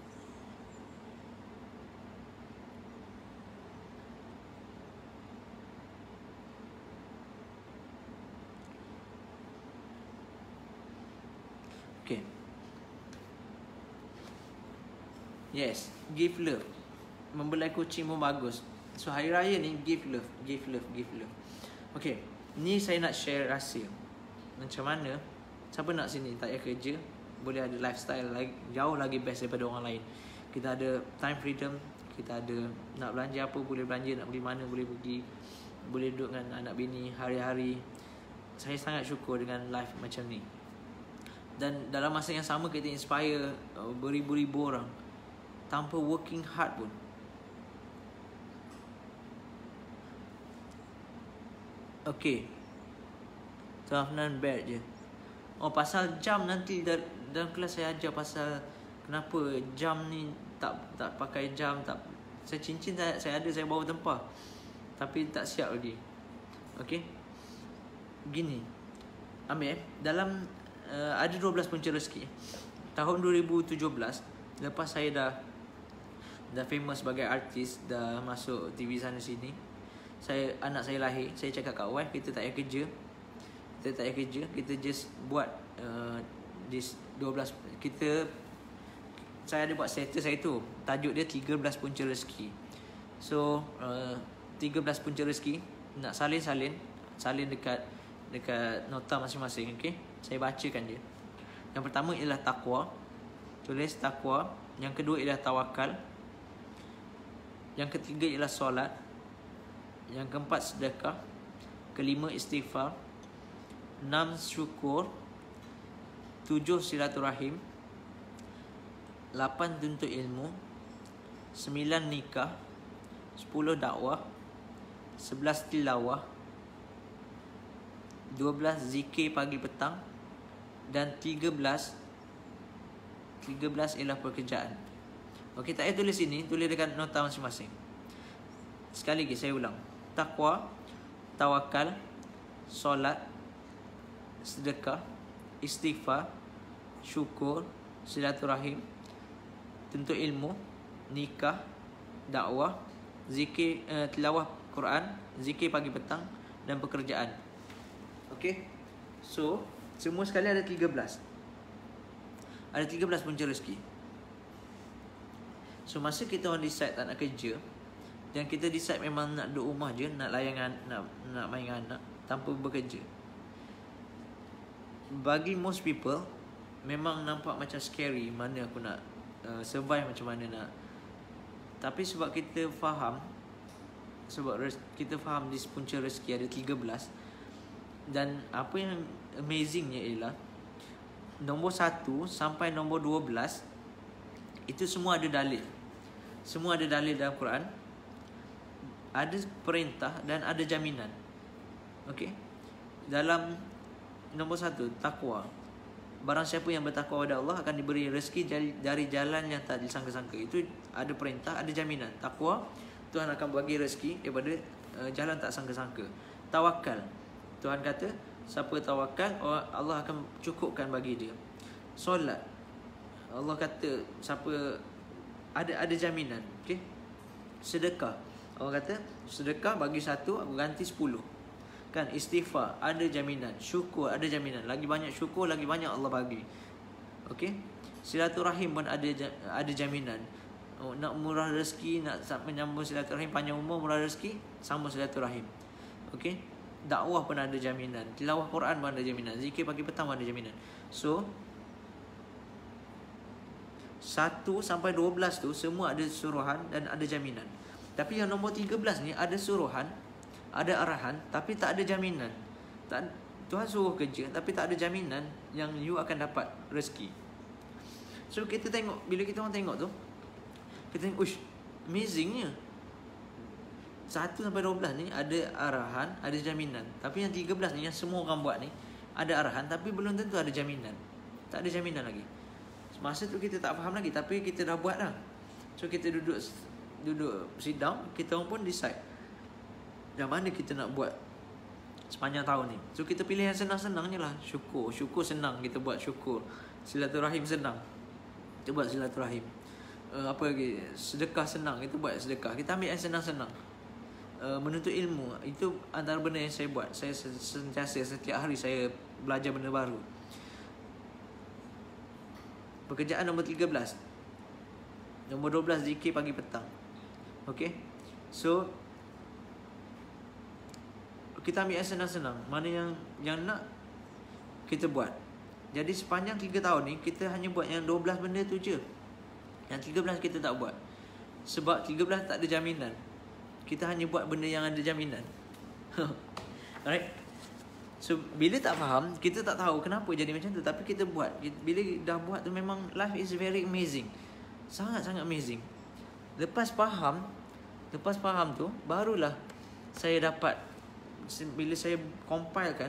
Okay. Yes, give love. Membelai kucing pun bagus. So hari raya ni give love, give love, give love. Okay, ni saya nak share rahsia. Macam mana siapa nak sini tak payah kerja, boleh ada lifestyle lagi, jauh lagi best daripada orang lain. Kita ada time freedom, kita ada nak belanja apa boleh belanja, nak pergi mana boleh pergi, boleh duduk dengan anak bini hari-hari. Saya sangat syukur dengan life macam ni. Dan dalam masa yang sama kita inspire uh, beribu-ribu orang tanpa working hard pun. Okay, Tuan Afnan bad je. Oh, pasal jam nanti dalam kelas saya ajar pasal kenapa jam ni tak tak pakai jam, tak. Saya cincin saya, saya ada, saya bawa tempah, tapi tak siap lagi. Okay, gini, ambil eh. Dalam uh, ada dua belas punca rezeki. Tahun dua ribu tujuh belas, lepas saya dah dah famous sebagai artis, dah masuk T V sana sini, saya anak saya lahir, saya cakap kat wife, kita tak payah kerja. Kita tak payah kerja, kita just buat uh, this dua belas, kita saya ada buat status saya tu, tajuk dia tiga belas punca rezeki. So uh, tiga belas punca rezeki nak salin-salin, salin dekat dekat nota masing-masing. Okay, saya bacakan dia. Yang pertama ialah takwa. Tulis takwa. Yang kedua ialah tawakal. Yang ketiga ialah solat. Yang keempat sedekah. Kelima istighfar. Enam syukur. Tujuh silaturahim. Lapan tuntut ilmu. Sembilan nikah. Sepuluh dakwah. Sebelas tilawah. Dua belas zikir pagi petang. Dan tiga belas tiga belas ialah pekerjaan. Okey, tak payah tulis sini, tulis dekat nota masing-masing. Sekali lagi saya ulang. Takwa, tawakal, solat, sedekah, istighfar, syukur, silaturahim, tuntut ilmu, nikah, dakwah, zikir, uh, tilawah Quran, zikir pagi petang dan pekerjaan. Okey. So, semua sekali ada tiga belas. Ada tiga belas punca rezeki. So masa kita orang decide tak nak kerja, dan kita decide memang nak duduk rumah je, nak layan, nak nak main dengan anak tanpa bekerja, bagi most people memang nampak macam scary. Mana aku nak uh, survive, macam mana nak. Tapi sebab kita faham, sebab kita faham di punca rezeki ada tiga belas. Dan apa yang amazingnya ialah nombor satu sampai nombor dua belas itu semua ada dalil. Semua ada dalil dalam Quran. Ada perintah dan ada jaminan. Okey. Dalam nombor satu, takwa. Barang siapa yang bertakwa kepada Allah akan diberi rezeki dari, dari jalan yang tak disangka-sangka. Itu ada perintah, ada jaminan. Takwa, Tuhan akan bagi rezeki daripada uh, jalan tak sangka-sangka. Tawakal, Tuhan kata siapa tawakal, Allah akan cukupkan bagi dia. Solat, Allah kata siapa ada ada jaminan. Okey. Sedekah, Allah kata sedekah bagi satu aku ganti sepuluh. Kan, istighfar ada jaminan, syukur ada jaminan, lagi banyak syukur lagi banyak Allah bagi. Okey. Silaturahim pun ada ada jaminan. oh, nak murah rezeki, nak menyambung silaturahim, panjang umur, murah rezeki, sambung silaturahim. Okey, dakwah pun ada jaminan, tilawah Quran pun ada jaminan, zikir pagi petang pun ada jaminan. So satu sampai dua belas tu semua ada suruhan dan ada jaminan. Tapi yang nombor tiga belas ni ada suruhan, ada arahan, tapi tak ada jaminan. Tak, Tuhan suruh kerja tapi tak ada jaminan yang you akan dapat rezeki. So kita tengok, bila kita orang tengok tu, kita tengok, uish, amazingnya satu sampai dua belas ni ada arahan, ada jaminan. Tapi yang tiga belas ni, yang semua orang buat ni, ada arahan tapi belum tentu ada jaminan. Tak ada jaminan lagi. Masa tu kita tak faham lagi, tapi kita dah buat dah. So kita duduk Duduk sit down, kita orang pun decide yang mana kita nak buat sepanjang tahun ni. So kita pilih yang senang-senang je lah. Syukur, syukur senang kita buat syukur. Silaturahim senang, kita buat silaturahim. uh, Apa lagi, sedekah senang, kita buat sedekah. Kita ambil yang senang-senang. uh, Menuntut ilmu, itu antara benda yang saya buat. Saya sentiasa, setiap hari saya belajar benda baru. Pekerjaan nombor tiga belas. Nombor dua belas, zikir pagi petang. Okay, so kita ambil yang senang-senang, mana yang yang nak kita buat. Jadi sepanjang tiga tahun ni kita hanya buat yang dua belas benda tu je. Yang tiga belas kita tak buat, sebab tiga belas tak ada jaminan. Kita hanya buat benda yang ada jaminan. Alright. So bila tak faham, kita tak tahu kenapa jadi macam tu, tapi kita buat. Bila dah buat tu, memang life is very amazing. Sangat-sangat amazing. Lepas faham, lepas faham tu, barulah saya dapat, bila saya compilekan,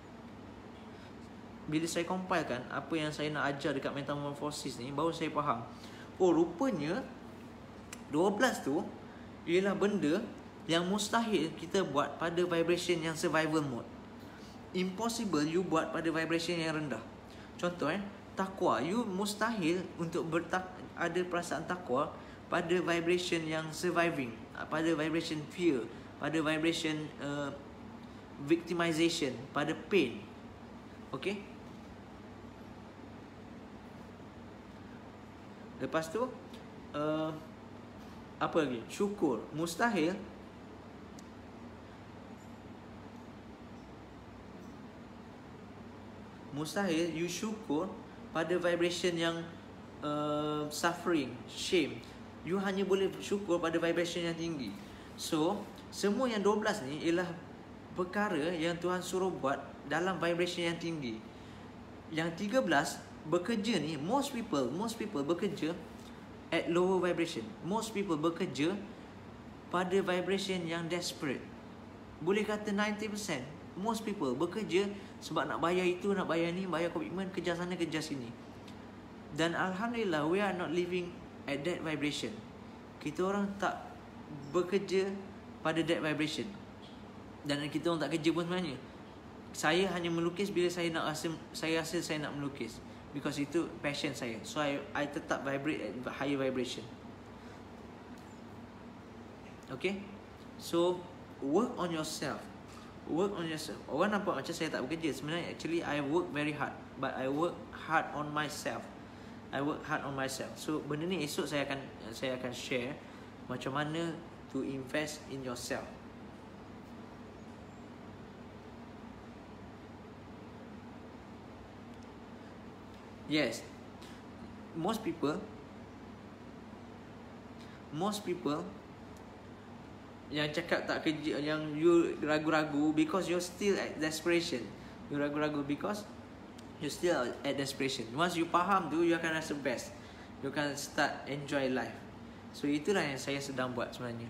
bila saya compilekan apa yang saya nak ajar dekat Metamorphosis ni, baru saya faham. Oh, rupanya dua belas tu ialah benda yang mustahil kita buat pada vibration yang survival mode. Impossible you buat pada vibration yang rendah. Contoh eh, takwa, you mustahil untuk bertak ada perasaan takwa pada vibration yang surviving, pada vibration fear, pada vibration uh, victimization, pada pain. Okay. Lepas tu uh, apa lagi? Syukur, mustahil Mustahil you syukur pada vibration yang uh, suffering, shame. You hanya boleh syukur pada vibration yang tinggi. So semua yang dua belas ni ialah perkara yang Tuhan suruh buat dalam vibration yang tinggi. Yang tiga belas bekerja ni, most people Most people bekerja at lower vibration. Most people bekerja pada vibration yang desperate. Boleh kata sembilan puluh peratus. Most people bekerja sebab nak bayar itu, nak bayar ni, bayar komitmen, kerja sana, kerja sini. Dan Alhamdulillah, we are not living at that vibration. Kita orang tak bekerja pada that vibration. Dan kita orang tak kerja pun sebenarnya. Saya hanya melukis bila saya nak rasa, saya rasa saya nak melukis, because itu passion saya. So I, I tetap vibrate at higher vibration. Okay. So work on yourself. Work on yourself. Orang nampak macam saya tak bekerja. Sebenarnya actually I work very hard, but I work hard on myself. I work hard on myself. So benda ni esok saya akan saya akan share macam mana to invest in yourself. Yes, most people, most people yang cakap tak kerja, yang you ragu-ragu because you're still at desperation. You ragu-ragu because you're still at desperation. Once you faham tu, you akan rasa best. You akan start enjoy life. So itulah yang saya sedang buat sebenarnya.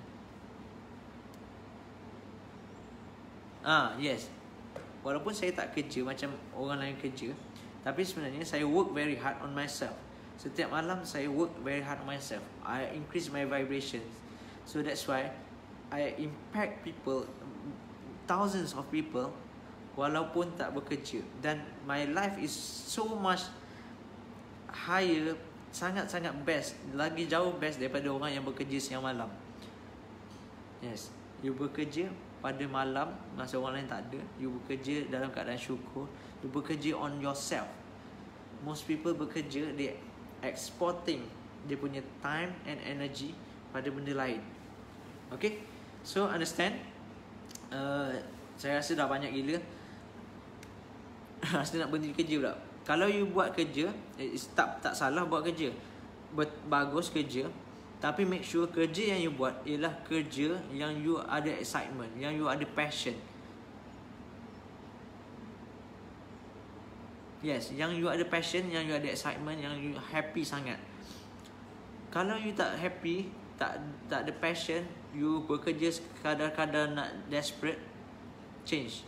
Ah, yes. Walaupun saya tak kerja macam orang lain kerja, tapi sebenarnya saya work very hard on myself. Setiap malam saya work very hard on myself. I increase my vibrations. So that's why I impact people, thousands of people, walaupun tak bekerja. Dan my life is so much higher, sangat-sangat best, lagi jauh best daripada orang yang bekerja siang malam. Yes, you bekerja pada malam masa orang lain tak ada. You bekerja dalam keadaan syukur. You bekerja on yourself. Most people bekerja, they exporting dia punya time and energy pada benda lain. Okay, so understand. uh, Saya rasa dah banyak gila. Rasa nak berhenti kerja pula. Kalau you buat kerja, eh, tak, tak salah buat kerja, bagus kerja, tapi make sure kerja yang you buat ialah kerja yang you ada excitement, yang you ada passion. Yes, yang you ada passion, yang you ada excitement, yang you happy sangat. Kalau you tak happy, tak tak ada passion, you bekerja sekadar-kadar nak desperate, change.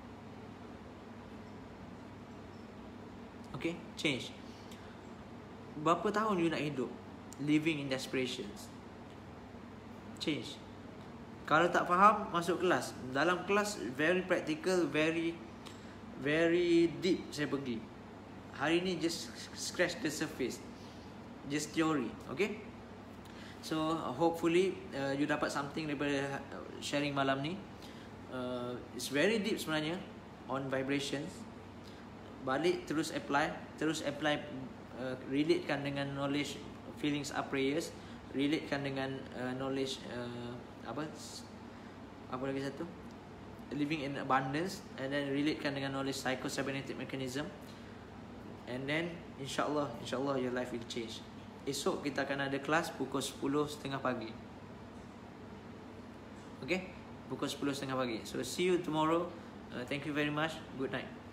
Okay, change. Berapa tahun you nak hidup living in desperations? Change. Kalau tak faham, masuk kelas. Dalam kelas very practical, very very deep saya pergi. Hari ni just scratch the surface, just theory. Okay, so hopefully uh, you dapat something daripada sharing malam ni. uh, It's very deep sebenarnya on vibrations. Balik terus apply, terus apply, uh, relatekan dengan knowledge feelings are prayers, relatekan dengan uh, knowledge uh, apa apa lagi satu, living in abundance, and then relatekan dengan knowledge psychocybernetic mechanism, and then insyaAllah insyaAllah your life will change. Esok kita akan ada kelas pukul sepuluh tiga puluh pagi. Okay, pukul sepuluh tiga puluh pagi. So see you tomorrow. uh, Thank you very much. Good night.